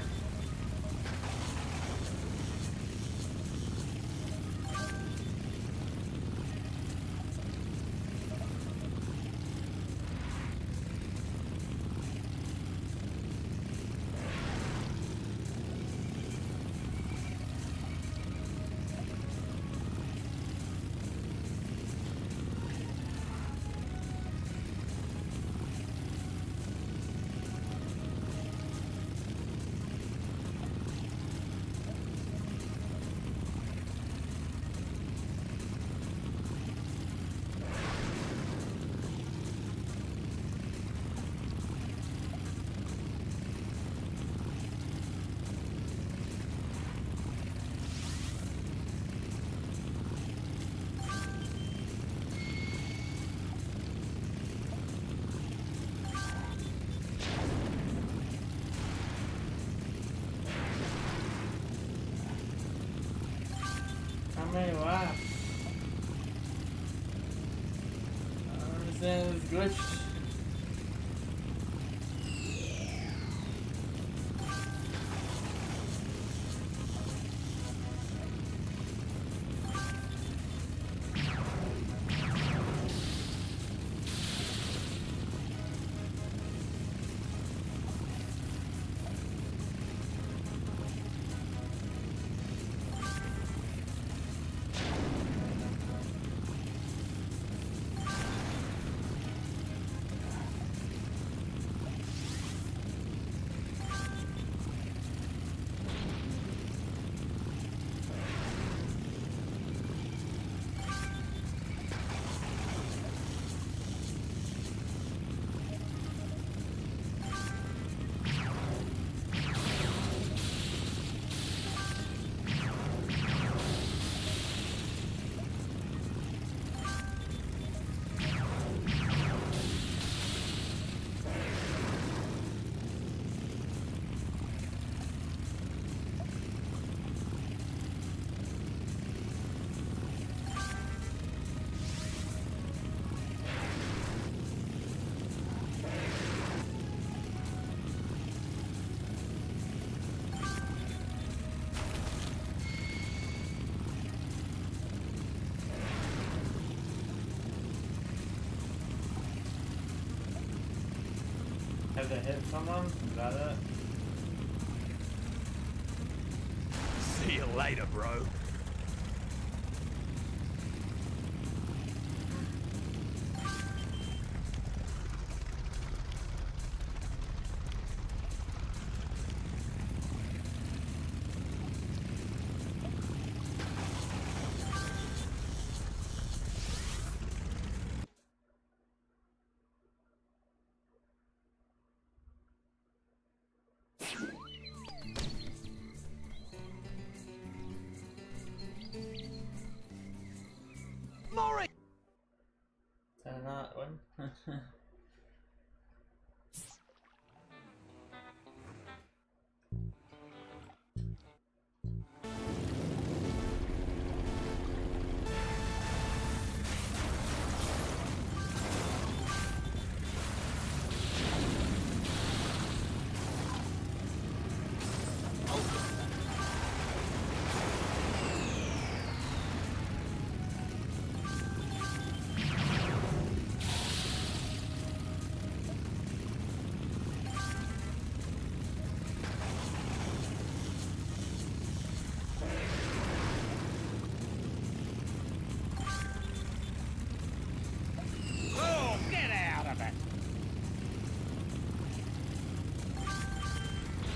How many laps? I don't understand this glitch. Have they hit someone? Is that it? See you later, bro.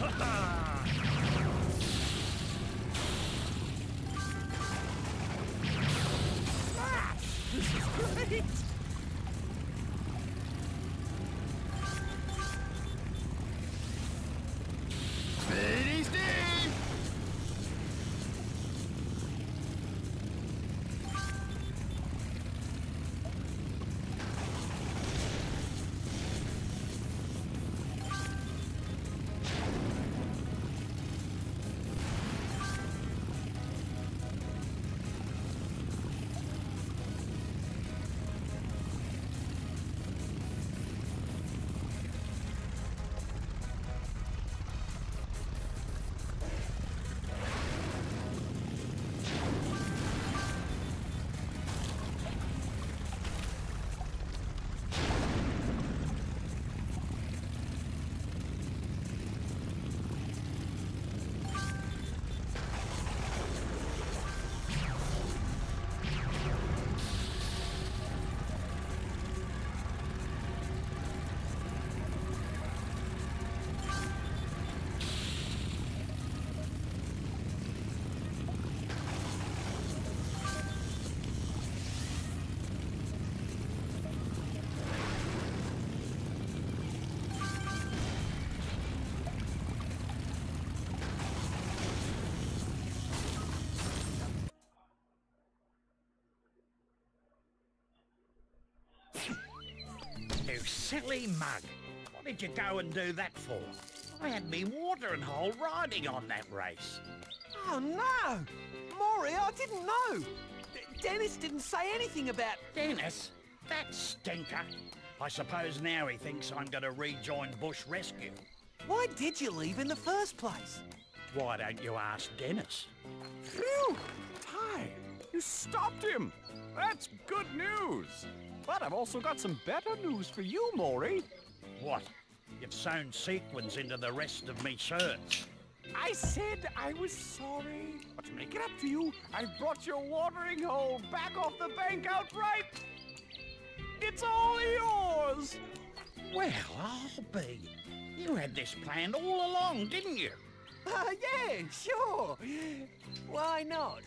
This is great! Speedy Steve! You silly mug. What did you go and do that for? I had me watering hole riding on that race. Oh no! Maury, I didn't know! D Dennis didn't say anything about... Dennis? That stinker. I suppose now he thinks I'm going to rejoin Bush Rescue. Why did you leave in the first place? Why don't you ask Dennis? Phew! Ty, you stopped him! That's good news! But I've also got some better news for you, Maury. What? You've sewn sequins into the rest of me shirts. I said I was sorry. But to make it up to you, I brought your watering hole back off the bank outright. It's all yours! Well, I'll be. You had this planned all along, didn't you? Uh, yeah, sure. Why not?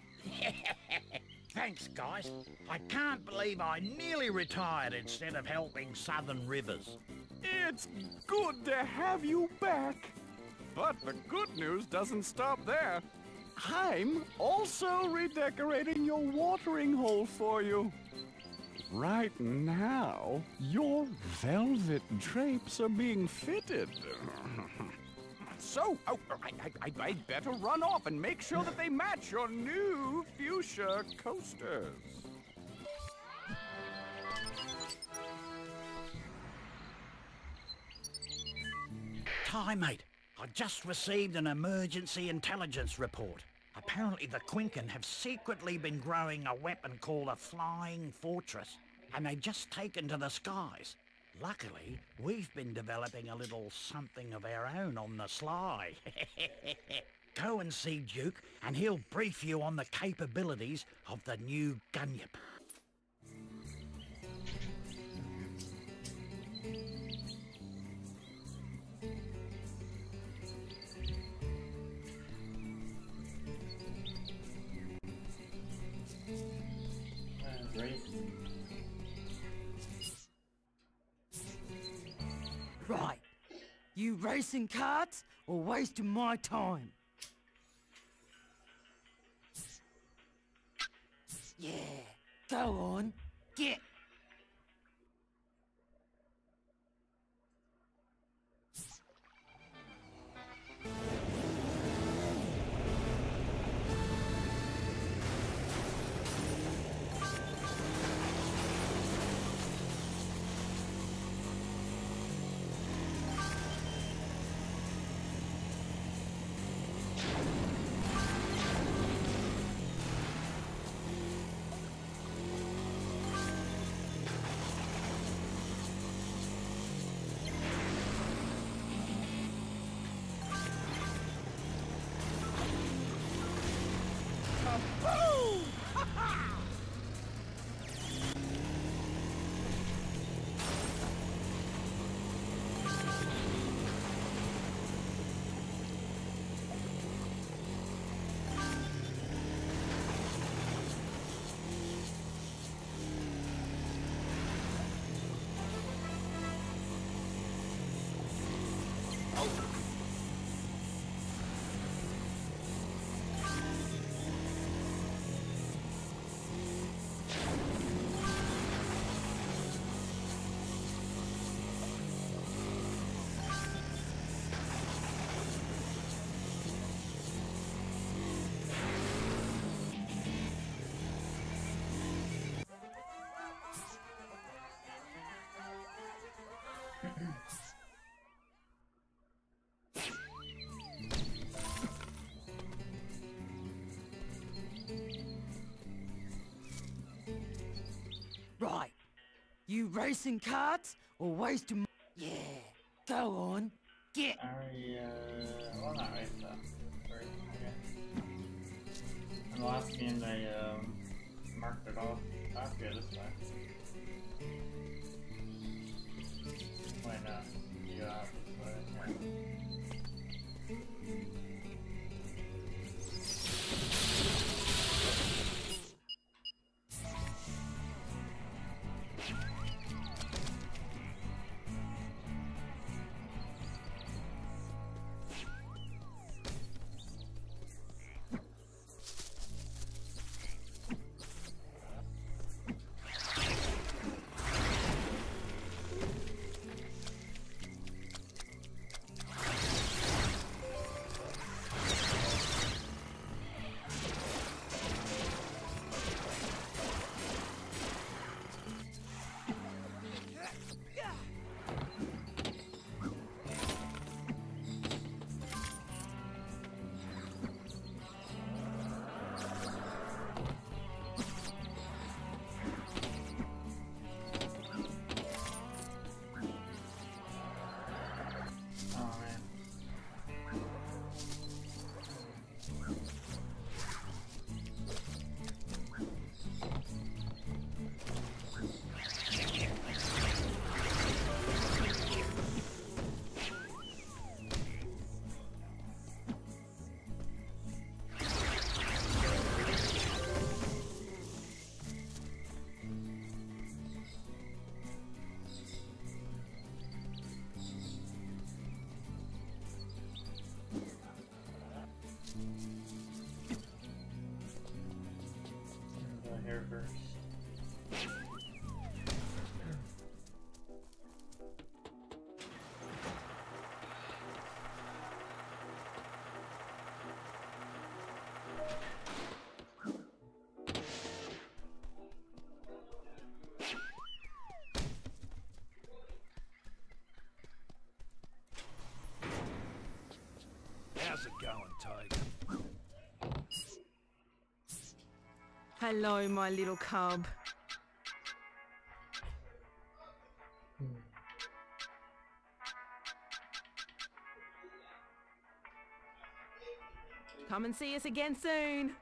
Thanks, guys. I can't believe I nearly retired instead of helping Southern Rivers. It's good to have you back. But the good news doesn't stop there. I'm also redecorating your watering hole for you. Right now, your velvet drapes are being fitted. So, oh, I, I, I'd better run off and make sure that they match your new fuchsia coasters. Ty, mate. I just received an emergency intelligence report. Apparently the Quinken have secretly been growing a weapon called a Flying Fortress, and they've just taken to the skies. Luckily, we've been developing a little something of our own on the sly. Go and see Duke, and he'll brief you on the capabilities of the new Gunyip. Right. You racing carts or wasting my time? Yeah, go on. Get. Right. You racing carts or wasting... Yeah. Go on. Get... I, uh... Well, not race though. Right, okay. In the last game, they, um... marked it off. I'll go this way. Wait, no. You go out this way. Yeah. Here first. How's it going, Tiger? Hello, my little cub. Come and see us again soon.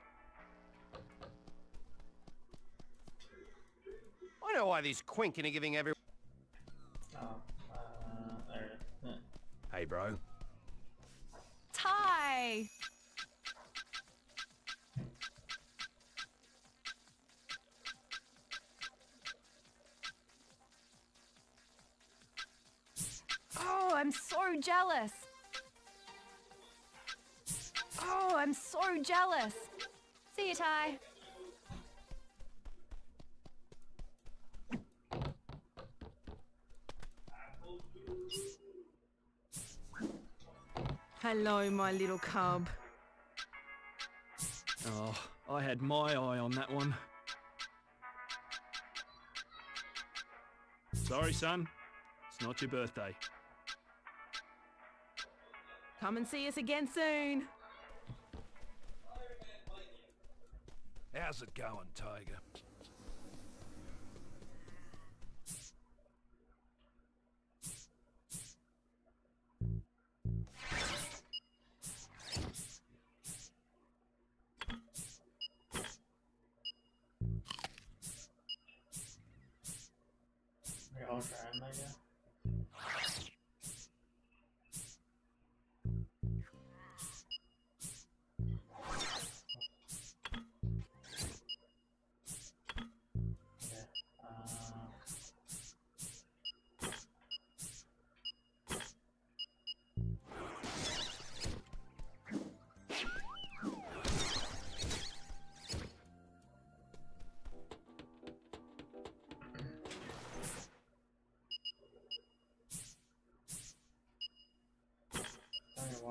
I know why these Quinkin are giving every... Oh, uh, there it is. Hey, bro. Ty! Oh, I'm so jealous. Oh, I'm so jealous. See you, Ty. Hello, my little cub. Oh, I had my eye on that one. Sorry, son. It's not your birthday. Come and see us again soon. How's it going, Tiger? We're all trying, I guess.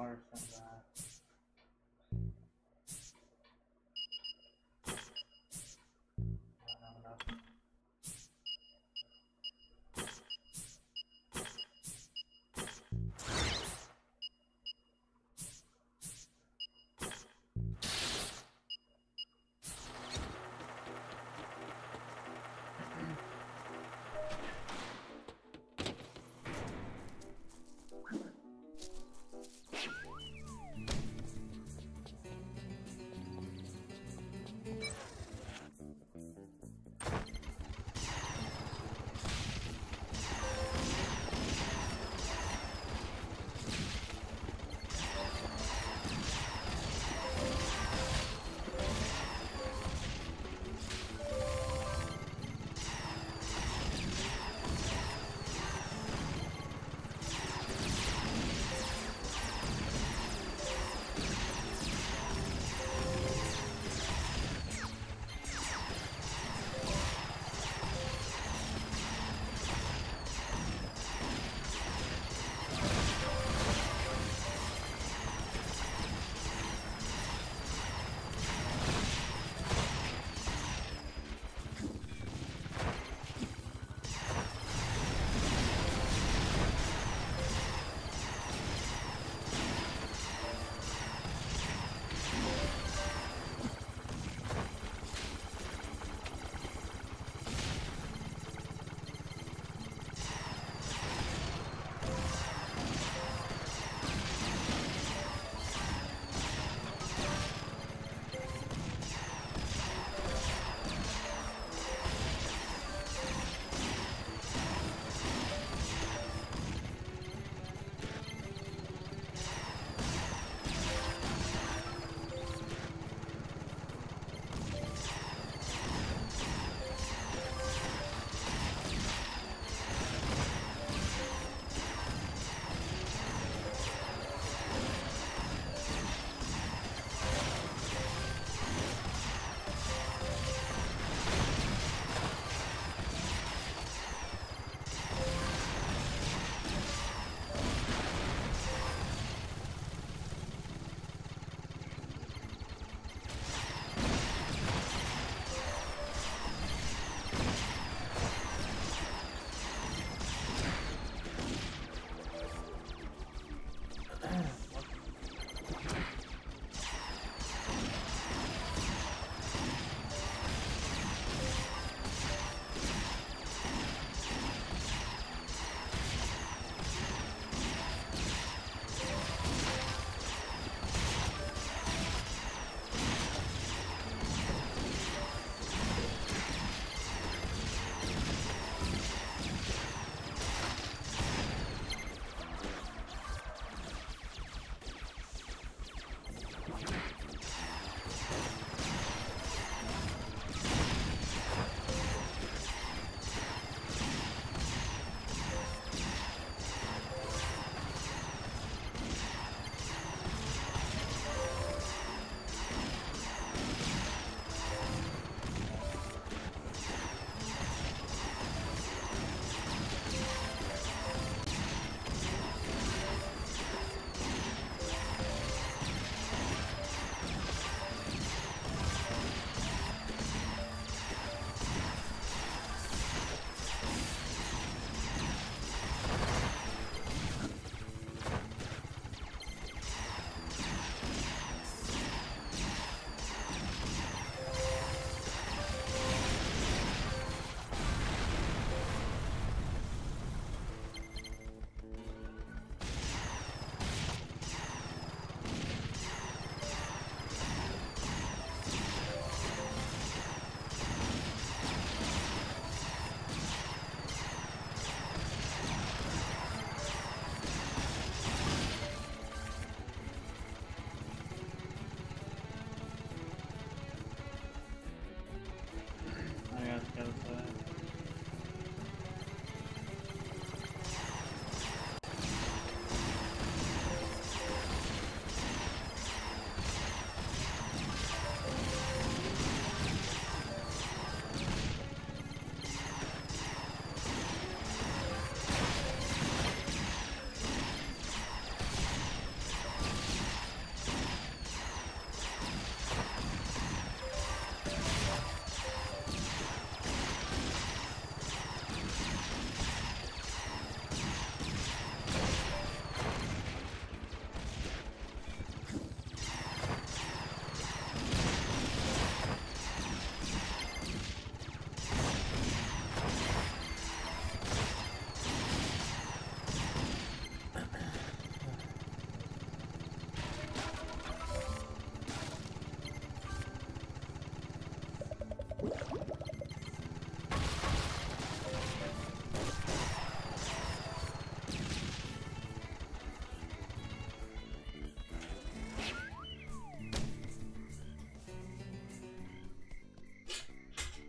worse than that. Not enough.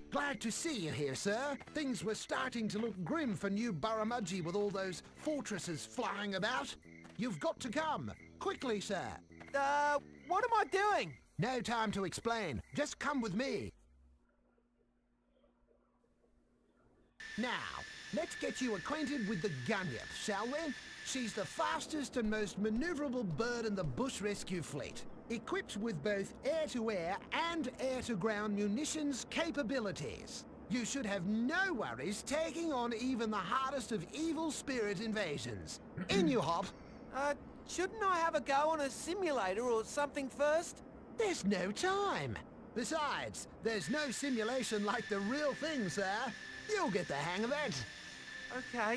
Glad to see you here, sir. Things were starting to look grim for New Burramudgee with all those fortresses flying about. You've got to come. Quickly, sir. Uh, what am I doing? No time to explain. Just come with me. Now, let's get you acquainted with the Gunyip, shall we? She's the fastest and most maneuverable bird in the bush rescue fleet. Equipped with both air-to-air and air-to-ground munitions capabilities. You should have no worries taking on even the hardest of evil spirit invasions. In you hop. Uh, shouldn't I have a go on a simulator or something first? There's no time. Besides, there's no simulation like the real thing, sir. You'll get the hang of it. Okay.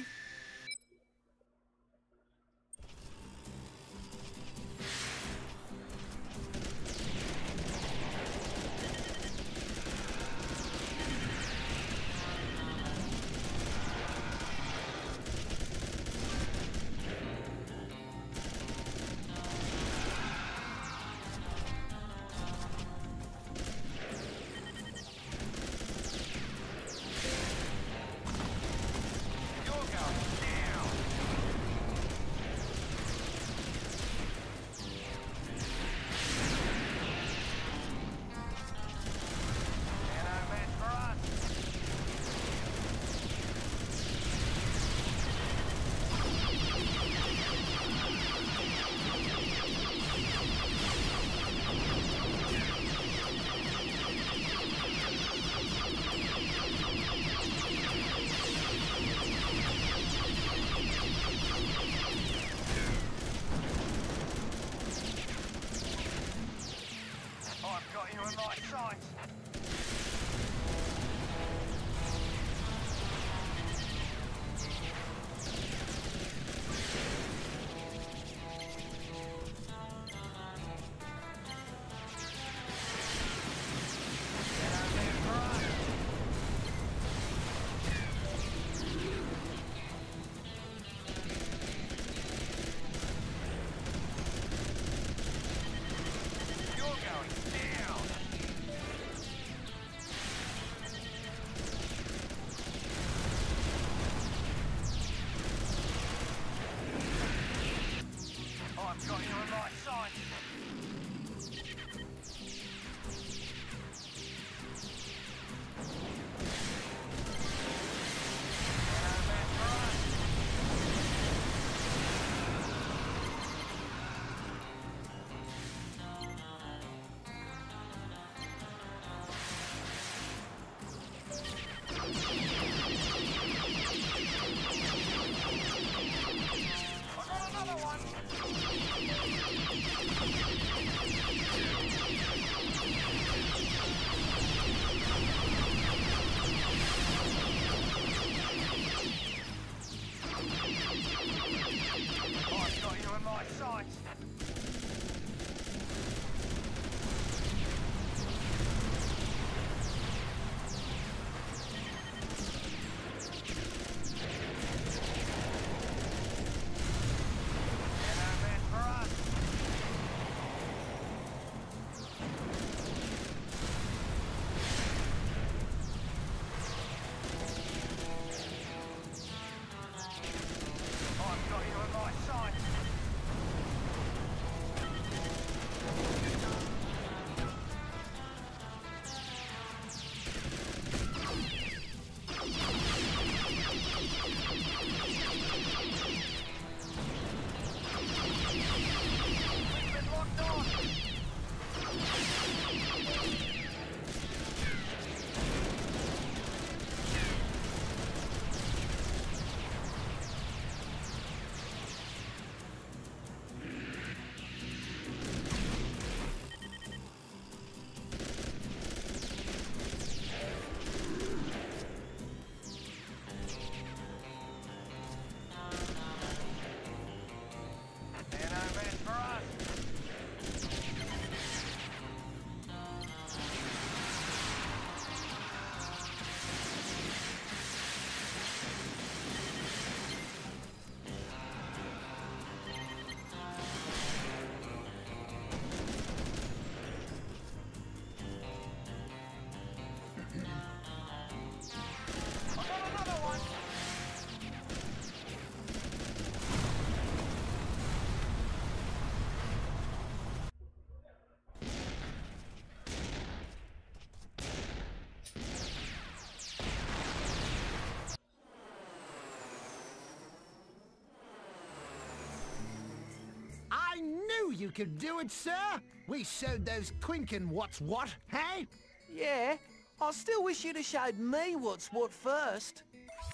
you could do it, sir? We showed those Quinkin what's what, hey? Yeah, I still wish you'd have showed me what's what first.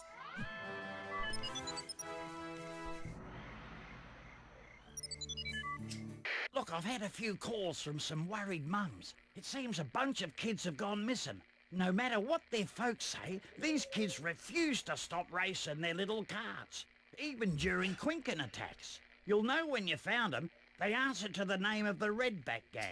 Look, I've had a few calls from some worried mums. It seems a bunch of kids have gone missing. No matter what their folks say, these kids refuse to stop racing their little carts, even during Quinkin attacks. You'll know when you found them. They answer to the name of the Redback Gang.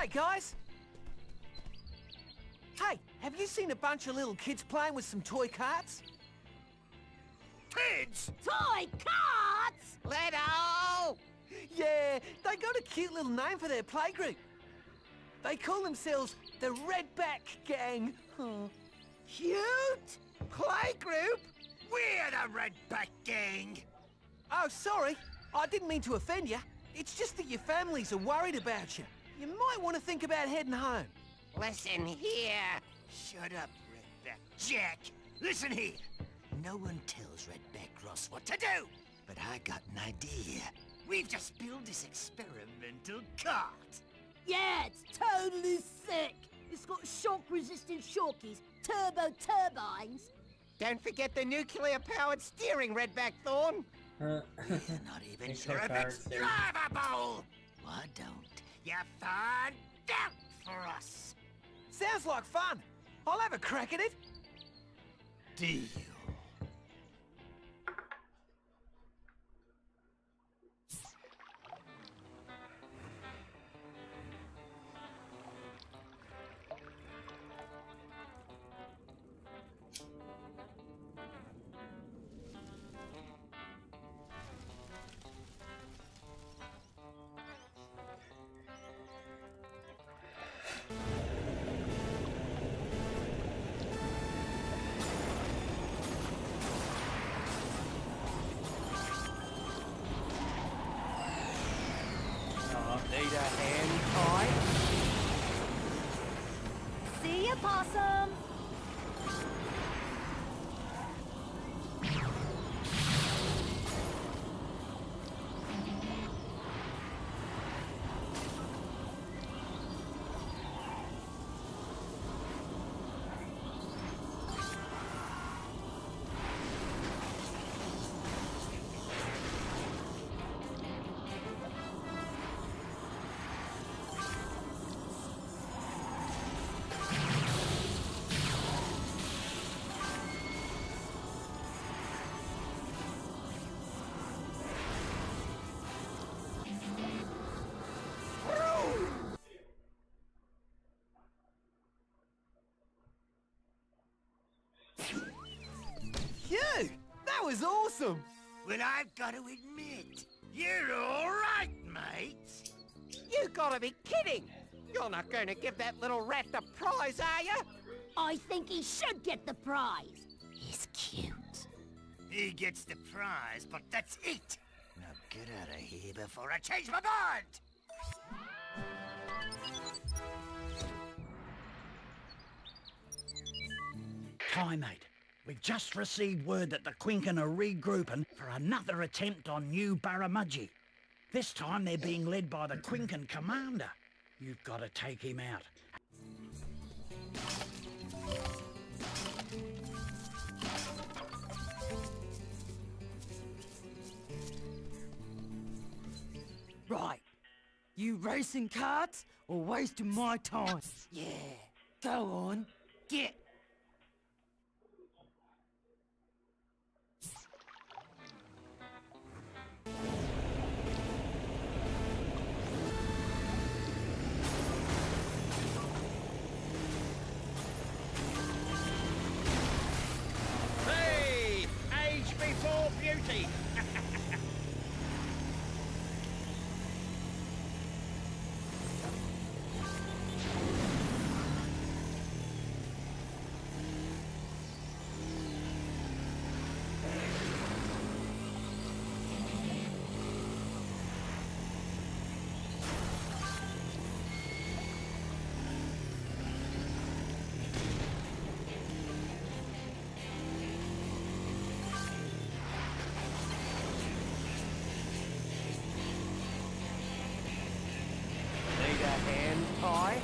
Hey, guys! Hey, have you seen a bunch of little kids playing with some toy carts? Kids? Toy carts? Leto! Yeah, they got a cute little name for their playgroup. They call themselves the Redback Gang. Oh. Cute? Playgroup? We're the Redback Gang. Oh, sorry. I didn't mean to offend you. It's just that your families are worried about you. You might want to think about heading home. Listen here. Shut up, Redback Jack. Listen here. No one tells Redback Ross what to do. But I got an idea. We've just built this experimental cart. Yeah, it's totally sick. It's got shock-resistant shockies, turbo turbines. Don't forget the nuclear-powered steering, Redback Thorn. We're not even sure if it's drivable. Why don't you find out for us? Sounds like fun. I'll have a crack at it. Deal. Need a hand tie? See ya, possum! You! That was awesome! Well, I've got to admit, you're all right, mate. You gotta be kidding! You're not going to give that little rat the prize, are you? I think he should get the prize. He's cute. He gets the prize, but that's it. Now get out of here before I change my mind! Hi, mate. We've just received word that the Quinken are regrouping for another attempt on New Baramudgee. This time they're being led by the Quinken commander. You've got to take him out. Right. You racing carts or wasting my time? Yeah. Go on. Get. Hey! Age before beauty! Need a hand tie?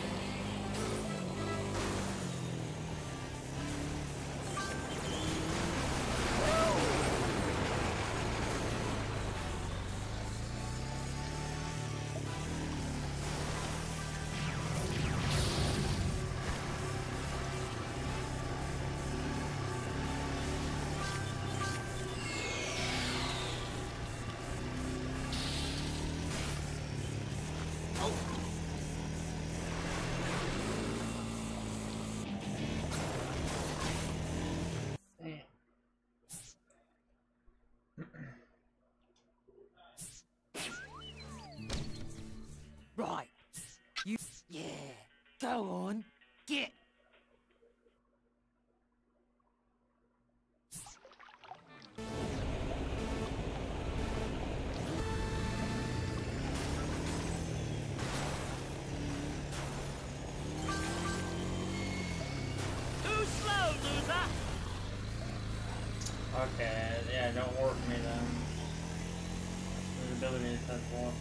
Right. You... Yeah. Go on. Get... Too slow, loser! Okay, yeah, don't work me then. His ability says what?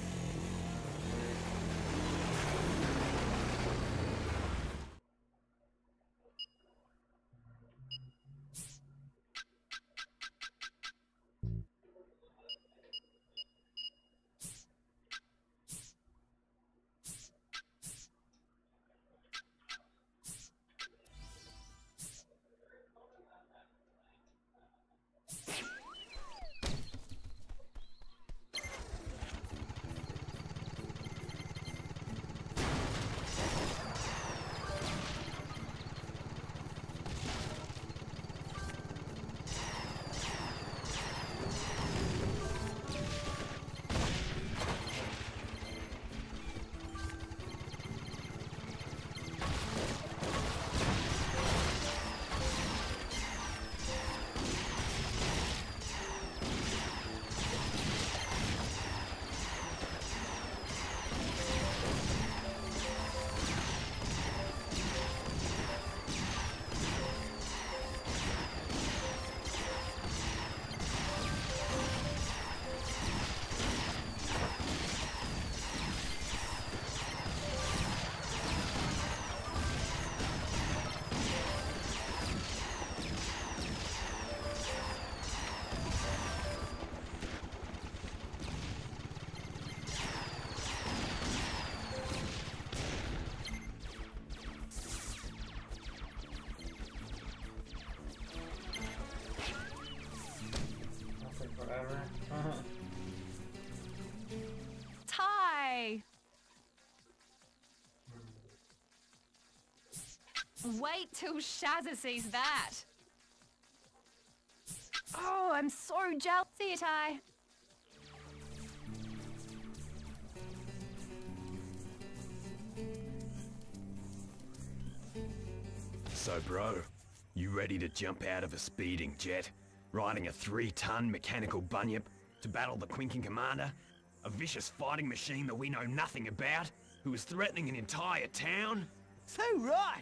Whatever. Ty! Wait till Shazza sees that. Oh, I'm so jealous. See you, Ty. So, bro, you ready to jump out of a speeding jet, riding a three-ton mechanical bunyip to battle the Quinkin Commander, a vicious fighting machine that we know nothing about, who is threatening an entire town? So right!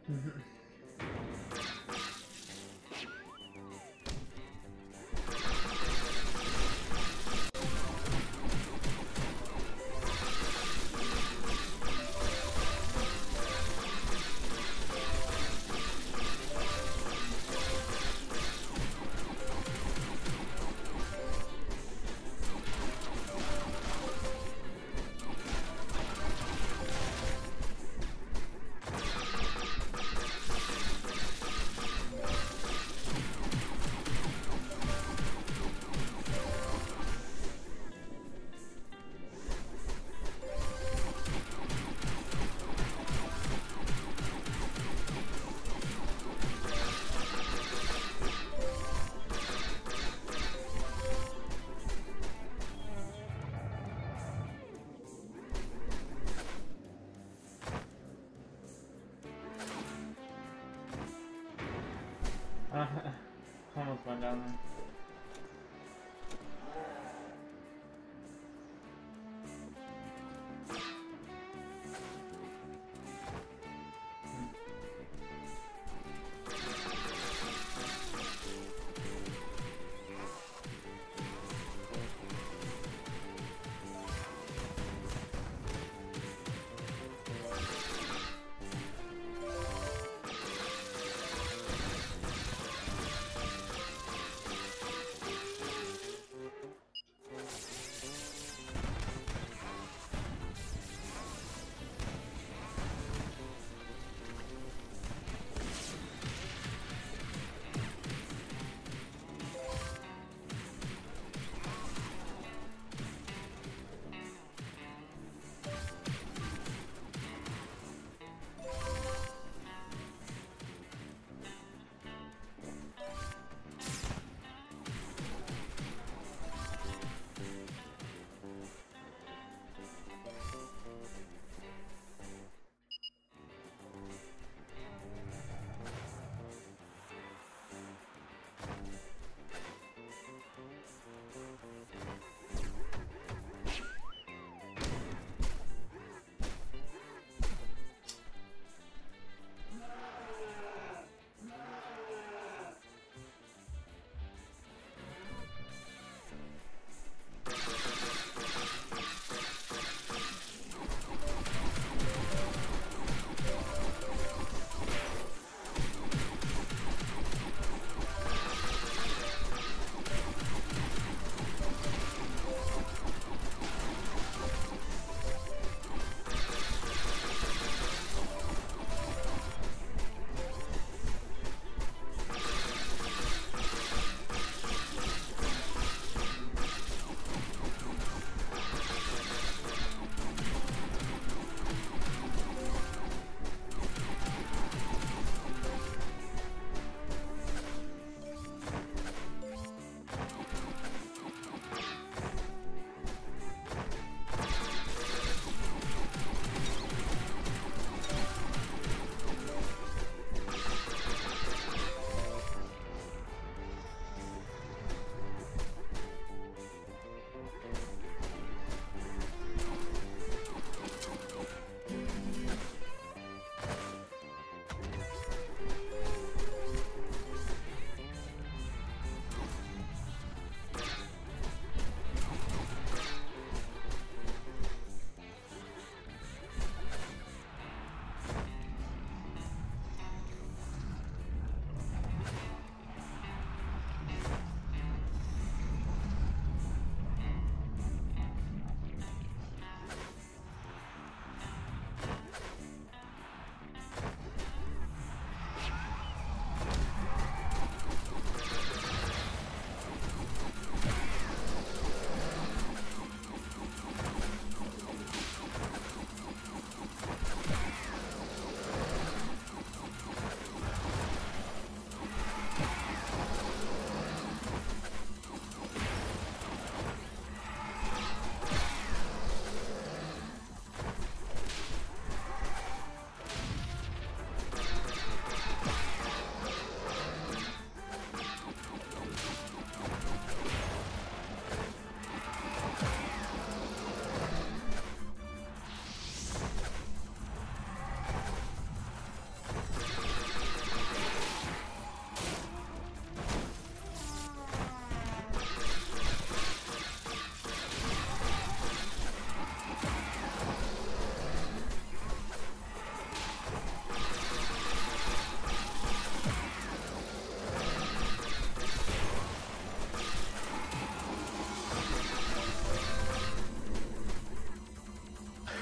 Almost went down there.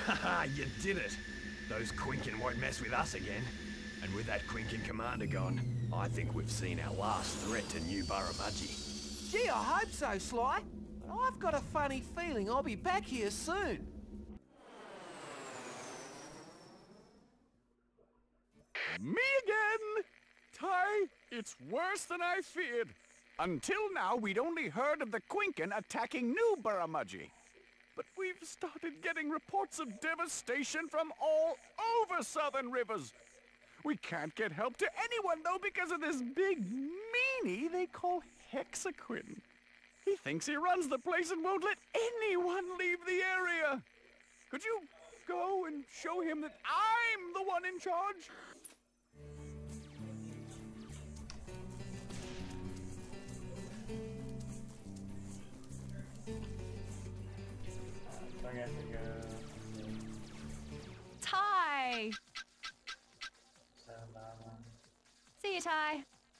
Haha, you did it. Those Quinkin won't mess with us again. And with that Quinkin commander gone, I think we've seen our last threat to New Burramudgee. Gee, I hope so, Sly. I've got a funny feeling I'll be back here soon. Me again! Ty, it's worse than I feared. Until now, we'd only heard of the Quinkin attacking New Burramudgee. But we've started getting reports of devastation from all over Southern Rivers. We can't get help to anyone, though, because of this big meanie they call Hexaquin. He thinks he runs the place and won't let anyone leave the area. Could you go and show him that I'm the one in charge? So I guess we go. Ty! See you, Ty.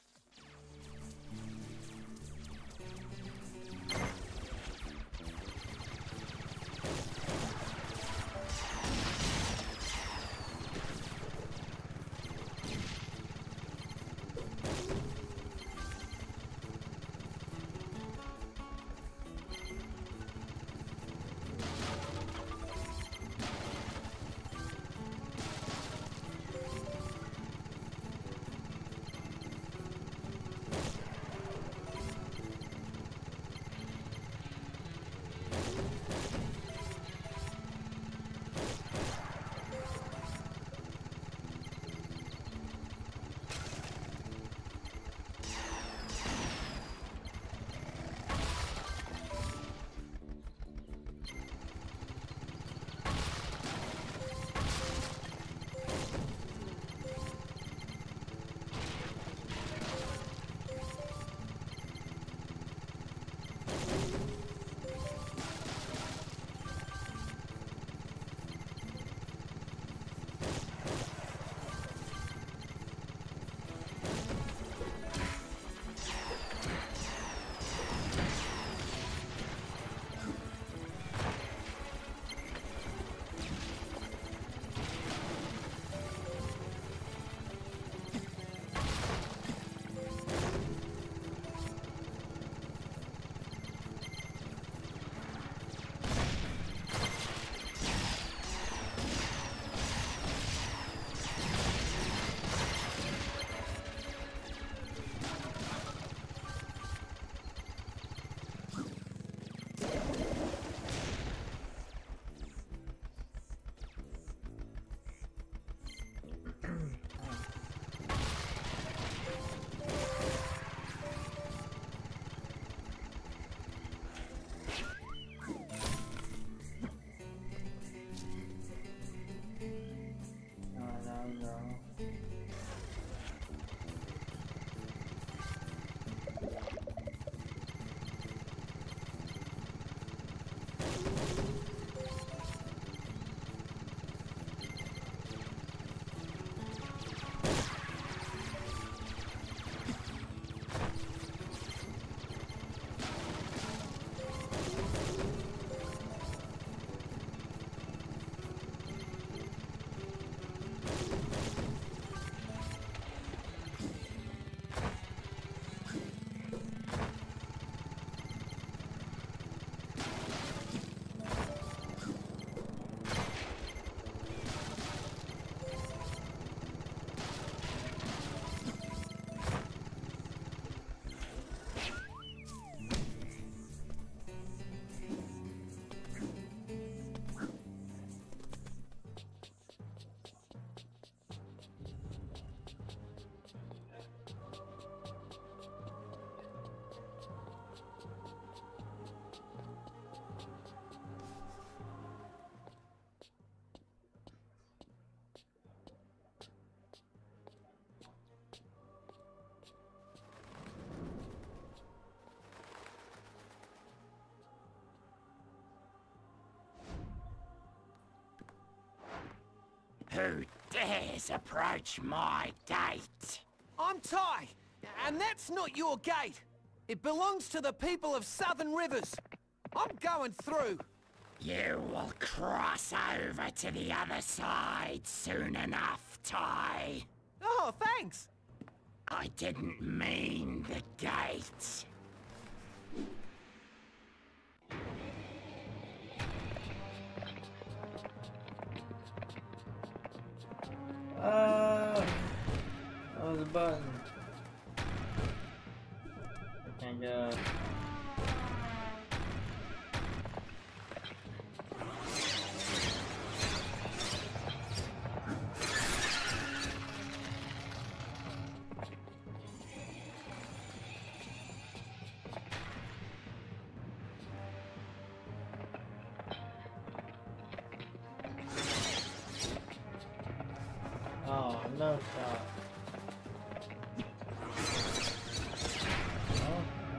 Who dares approach my gate? I'm Ty, and that's not your gate. It belongs to the people of Southern Rivers. I'm going through. You will cross over to the other side soon enough, Ty. Oh, thanks! I didn't mean the gate. Uh, oh, the button. I can't go. Oh, no shot. Oh.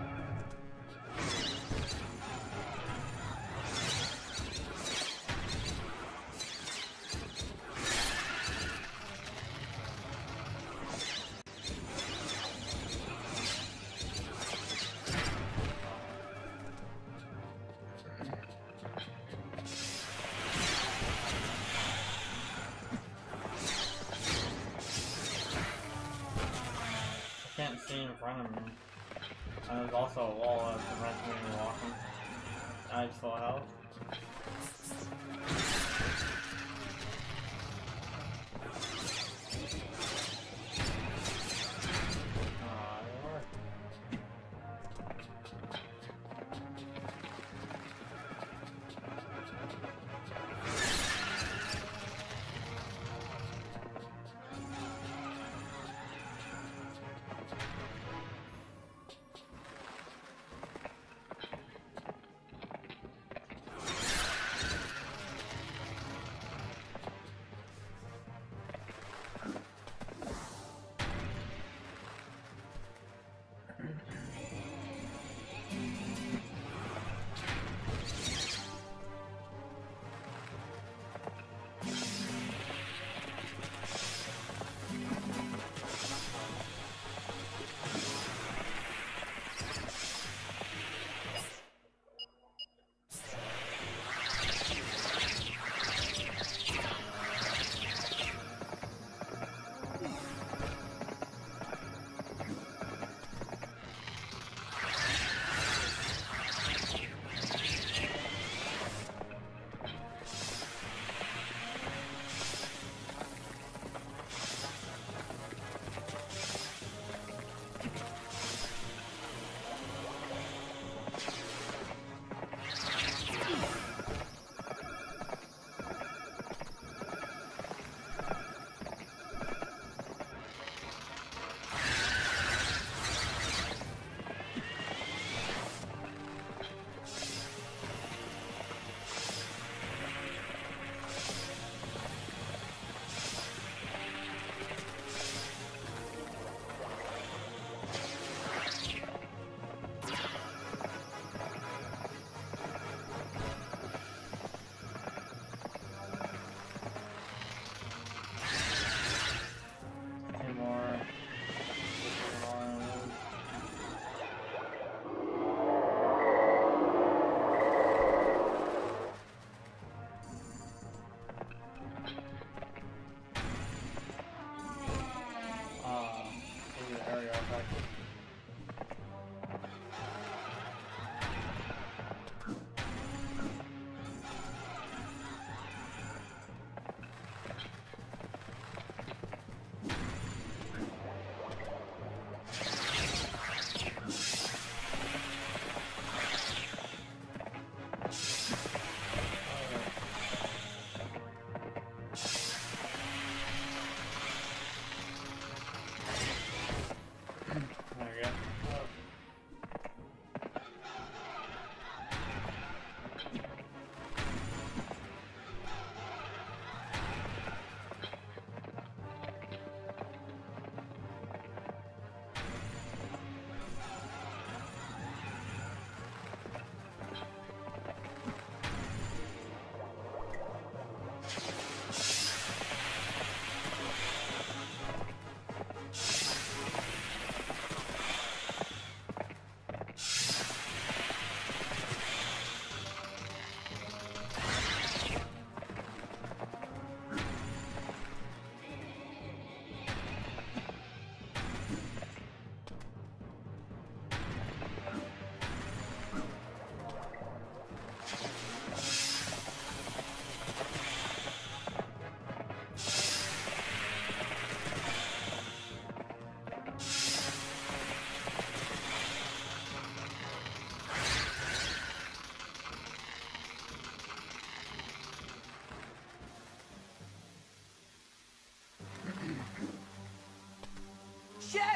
Can't see in front of me. And there's also a wall that prevents me from walking. I have full health. Aw, it worked.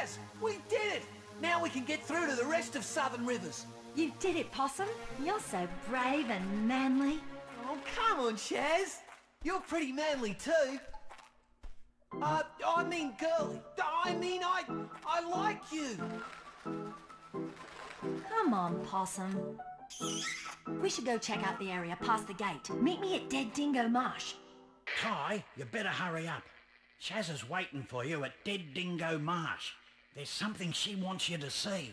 Chaz! We did it! Now we can get through to the rest of Southern Rivers. You did it, Possum. You're so brave and manly. Oh, come on, Chaz. You're pretty manly too. Uh, I mean girly. I mean, I, I like you. Come on, Possum. We should go check out the area past the gate. Meet me at Dead Dingo Marsh. Ty, you better hurry up. Chaz is waiting for you at Dead Dingo Marsh. There's something she wants you to see.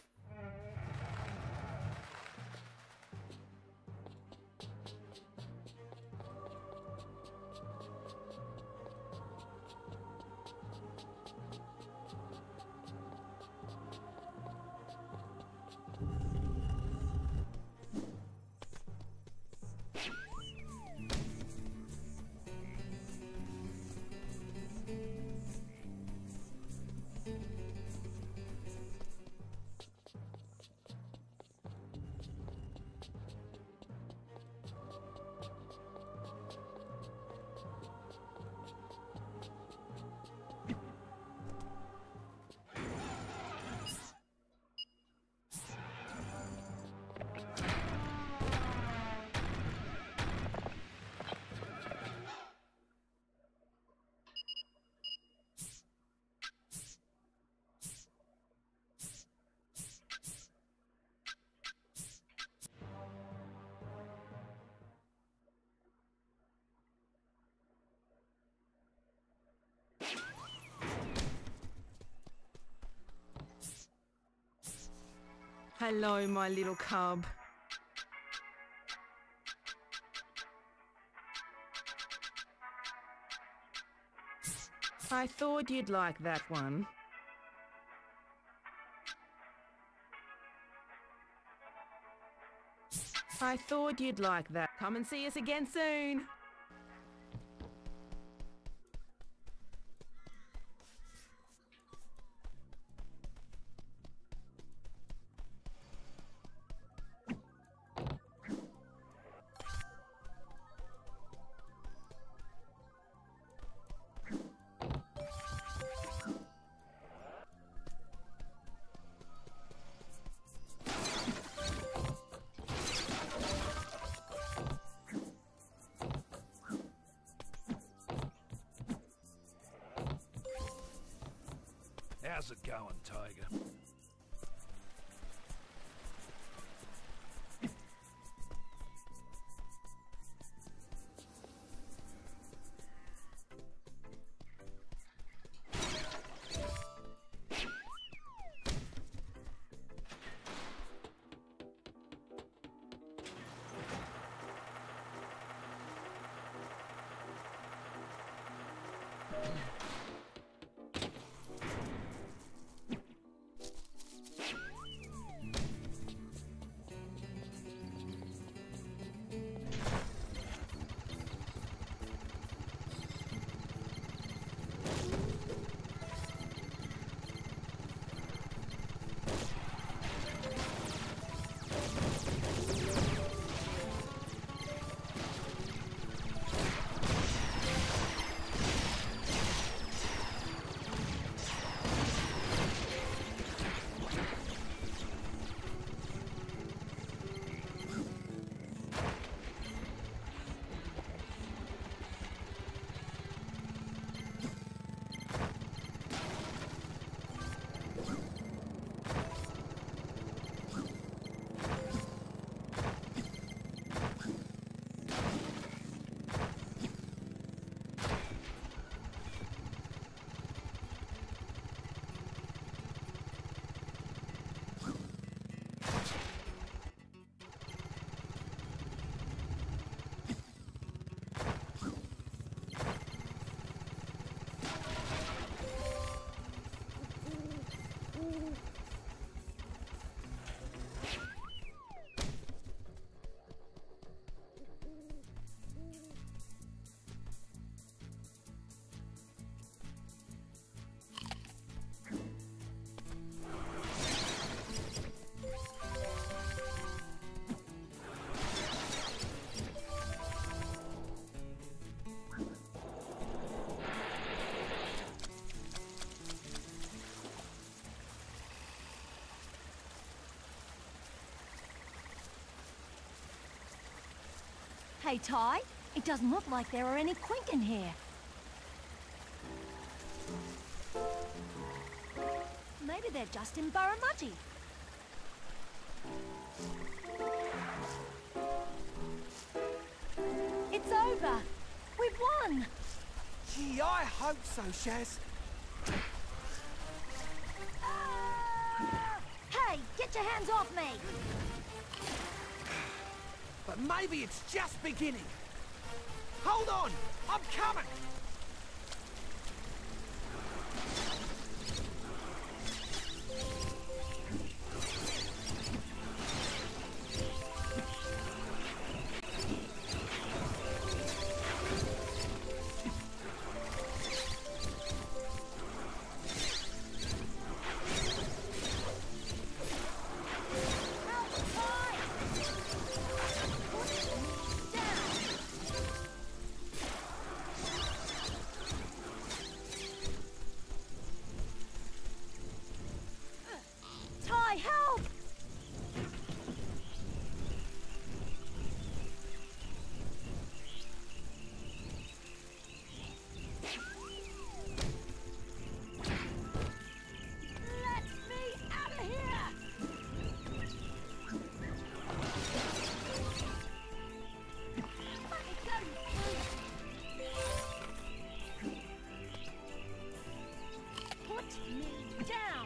Hello, my little cub. I thought you'd like that one. I thought you'd like that. Come and see us again soon. How's it going, Tiger? Hey, Ty. It doesn't look like there are any Quinkin here. Maybe they're just in Barramutty. It's over. We've won. Gee, I hope so, Shaz. Ah! Hey, get your hands off me! But maybe it's just beginning. Hold on! I'm coming! Ty, help! Let me out of here! Let me go, put me down!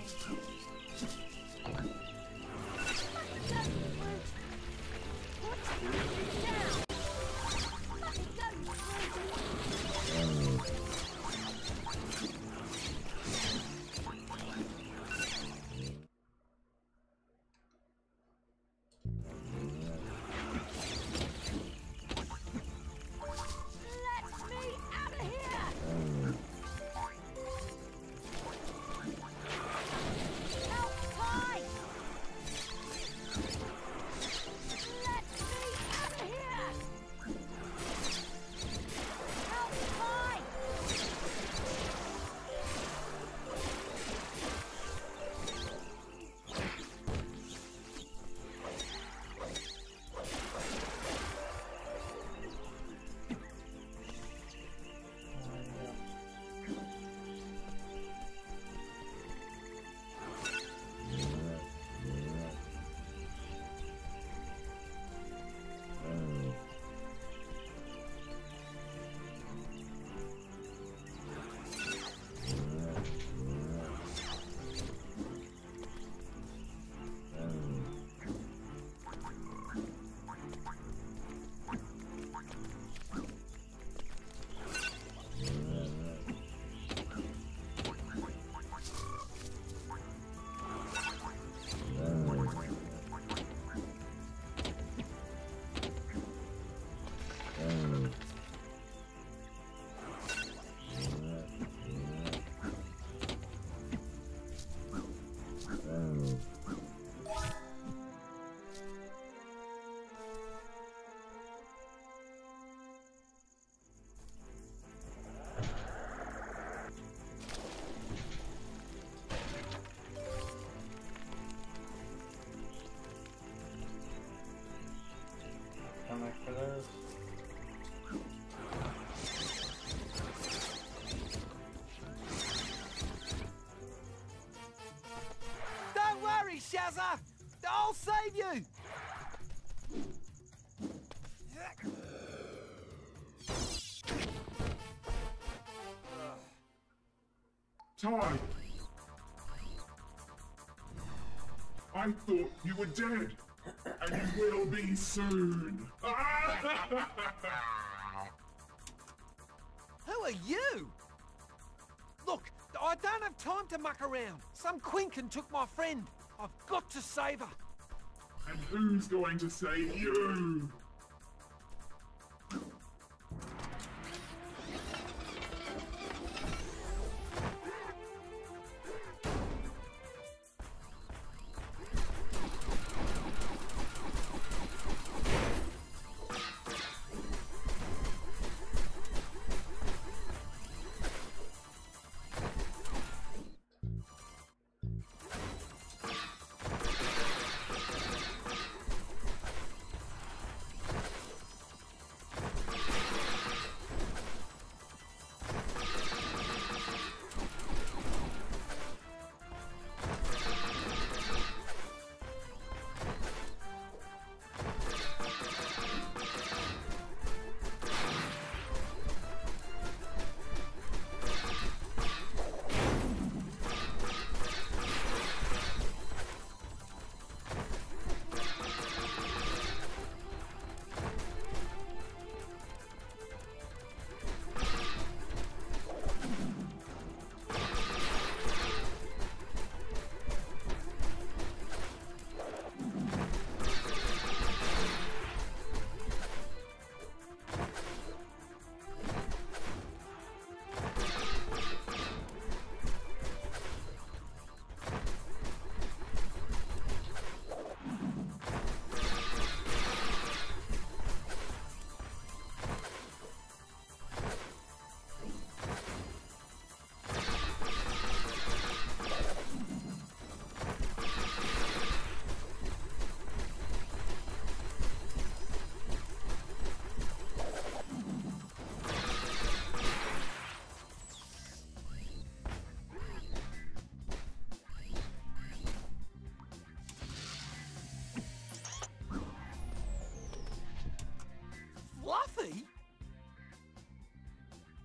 Coming for those. Don't worry, Shazza! I'll save you! Ty! I thought you were dead, and you will be soon. Who are you? Look, I don't have time to muck around. Some Quinkin took my friend. I've got to save her. And who's going to save you?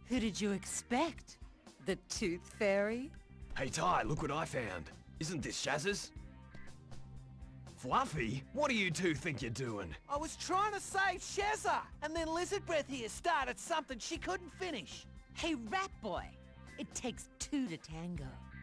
Who did you expect? The Tooth Fairy? Hey Ty, look what I found. Isn't this Shaz's? Fluffy? What do you two think you're doing? I was trying to save Shazza, and then Lizard Breath here started something she couldn't finish. Hey, Rat Boy, it takes two to tango.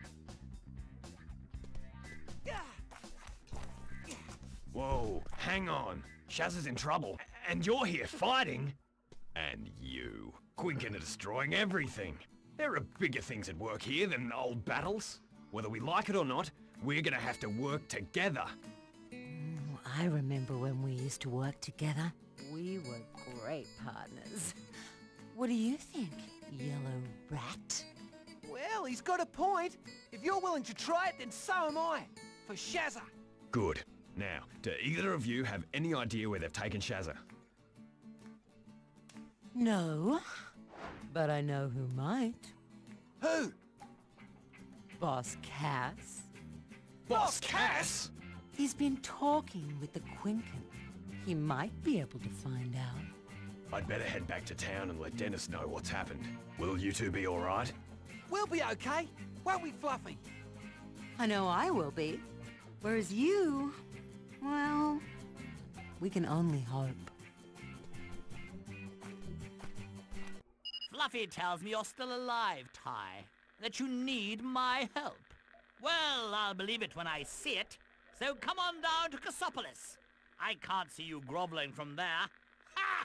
Whoa, hang on. Shaz is in trouble, and you're here fighting? And you. Quinkin are destroying everything. There are bigger things at work here than old battles. Whether we like it or not, we're gonna have to work together. Mm, I remember when we used to work together. We were great partners. What do you think, Yellow Rat? Well, he's got a point. If you're willing to try it, then so am I. For Shazza. Good. Now, do either of you have any idea where they've taken Shazza? No, but I know who might. Who? Boss Cass. Boss Cass? He's been talking with the Quinkin. He might be able to find out. I'd better head back to town and let Dennis know what's happened. Will you two be alright? We'll be okay, won't we, Fluffy? I know I will be. Whereas you, well, we can only hope. Fluffy tells me you're still alive, Ty. That you need my help. Well, I'll believe it when I see it. So come on down to Cassopolis. I can't see you groveling from there. Ha!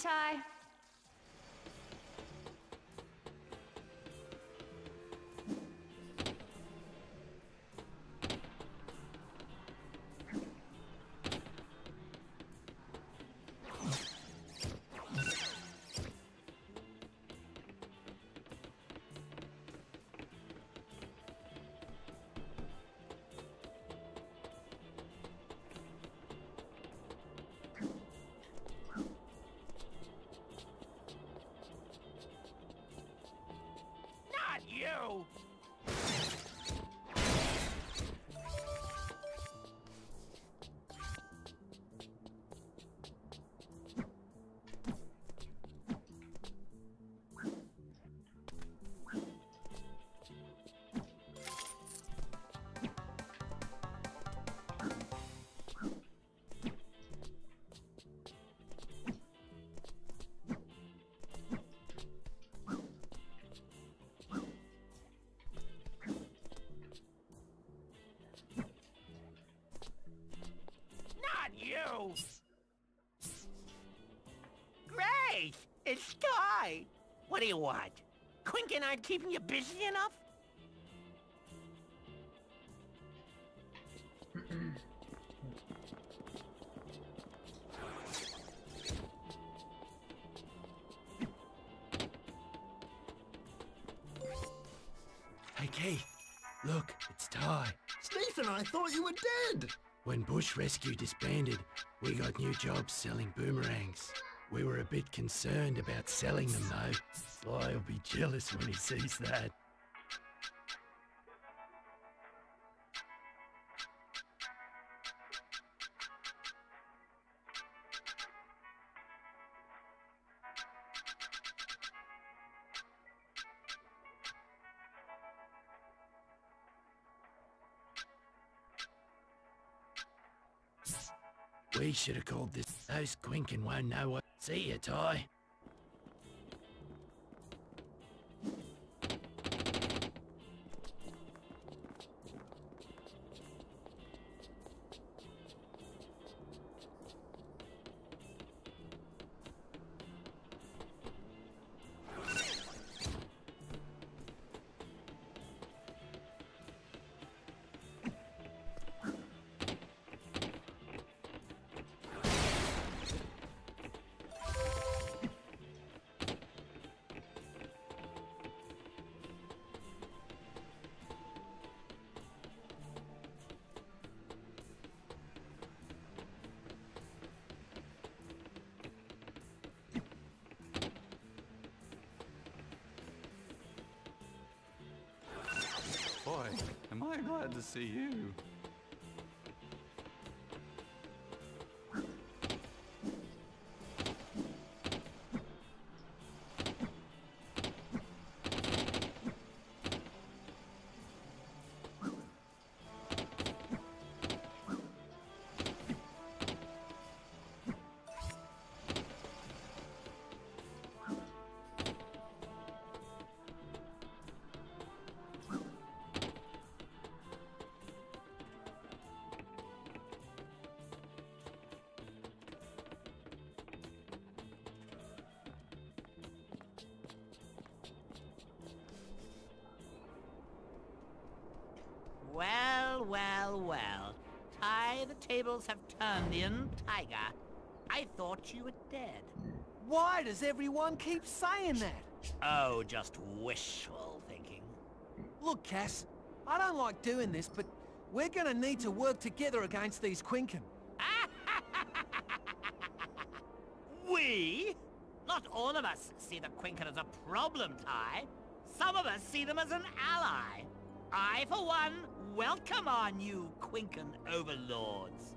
Ty. Not you! Not you! Great! It's Ty! What do you want? Quinkin aren't keeping you busy enough? Hey, Keith. Look, it's Ty. Stephen, I thought you were dead. When Bush Rescue disbanded, we got new jobs selling boomerangs. We were a bit concerned about selling them, though. Sly will be jealous when he sees that. We should have called this. Those Quinkin won't know what. See ya, Ty. Boy, am I glad to see you. Well, well, well. Ty, the tables have turned in, Tiger. I thought you were dead. Why does everyone keep saying that? Oh, just wishful thinking. Look, Cass, I don't like doing this, but we're gonna need to work together against these Quinkin. We? Not all of us see the Quinkin as a problem, Ty. Some of us see them as an ally. I, for one, welcome our new Quinkin overlords.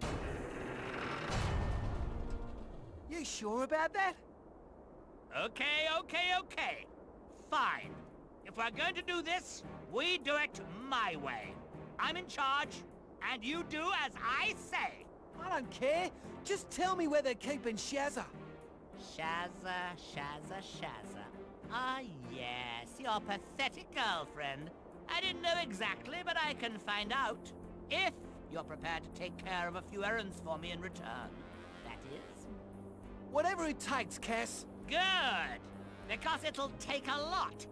You sure about that? Okay, okay, okay. Fine. If we're going to do this, we do it my way. I'm in charge, and you do as I say. I don't care. Just tell me where they're keeping Shazza. Shazza, Shazza, Shazza. Ah, yes, your pathetic girlfriend. I didn't know exactly, but I can find out. If you're prepared to take care of a few errands for me in return, that is. Whatever it takes, Cass. Good, because it'll take a lot.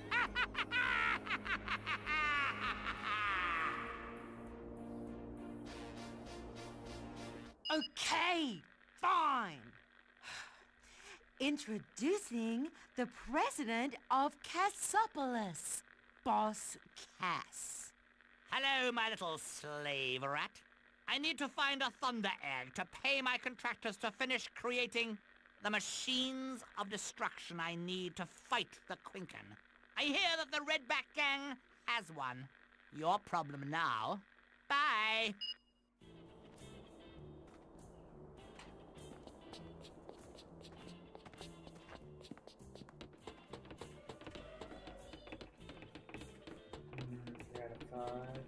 Okay, fine. Introducing the president of Cassopolis, Boss Cass. Hello, my little slave rat. I need to find a thunder egg to pay my contractors to finish creating the machines of destruction I need to fight the Quinken. I hear that the Redback Gang has one. Your problem now. Bye. Gratify.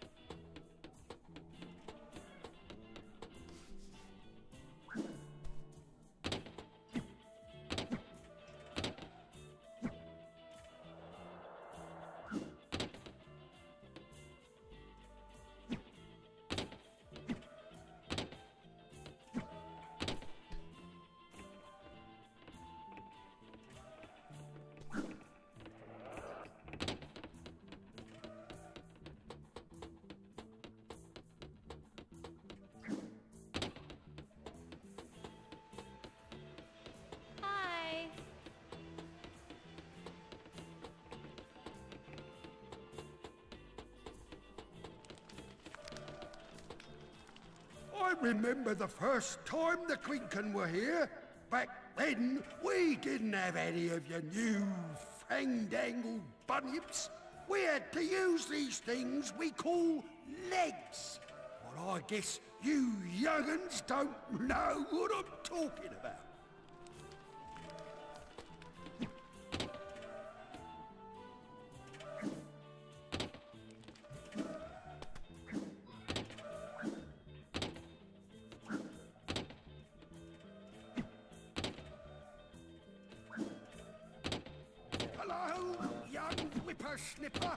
Hi. I remember the first time the Quinken were here. Back then, we didn't have any of your new fandangled bunyips. We had to use these things we call legs. But I guess you young'uns don't know what I'm talking about. Hello, young whippersnipper.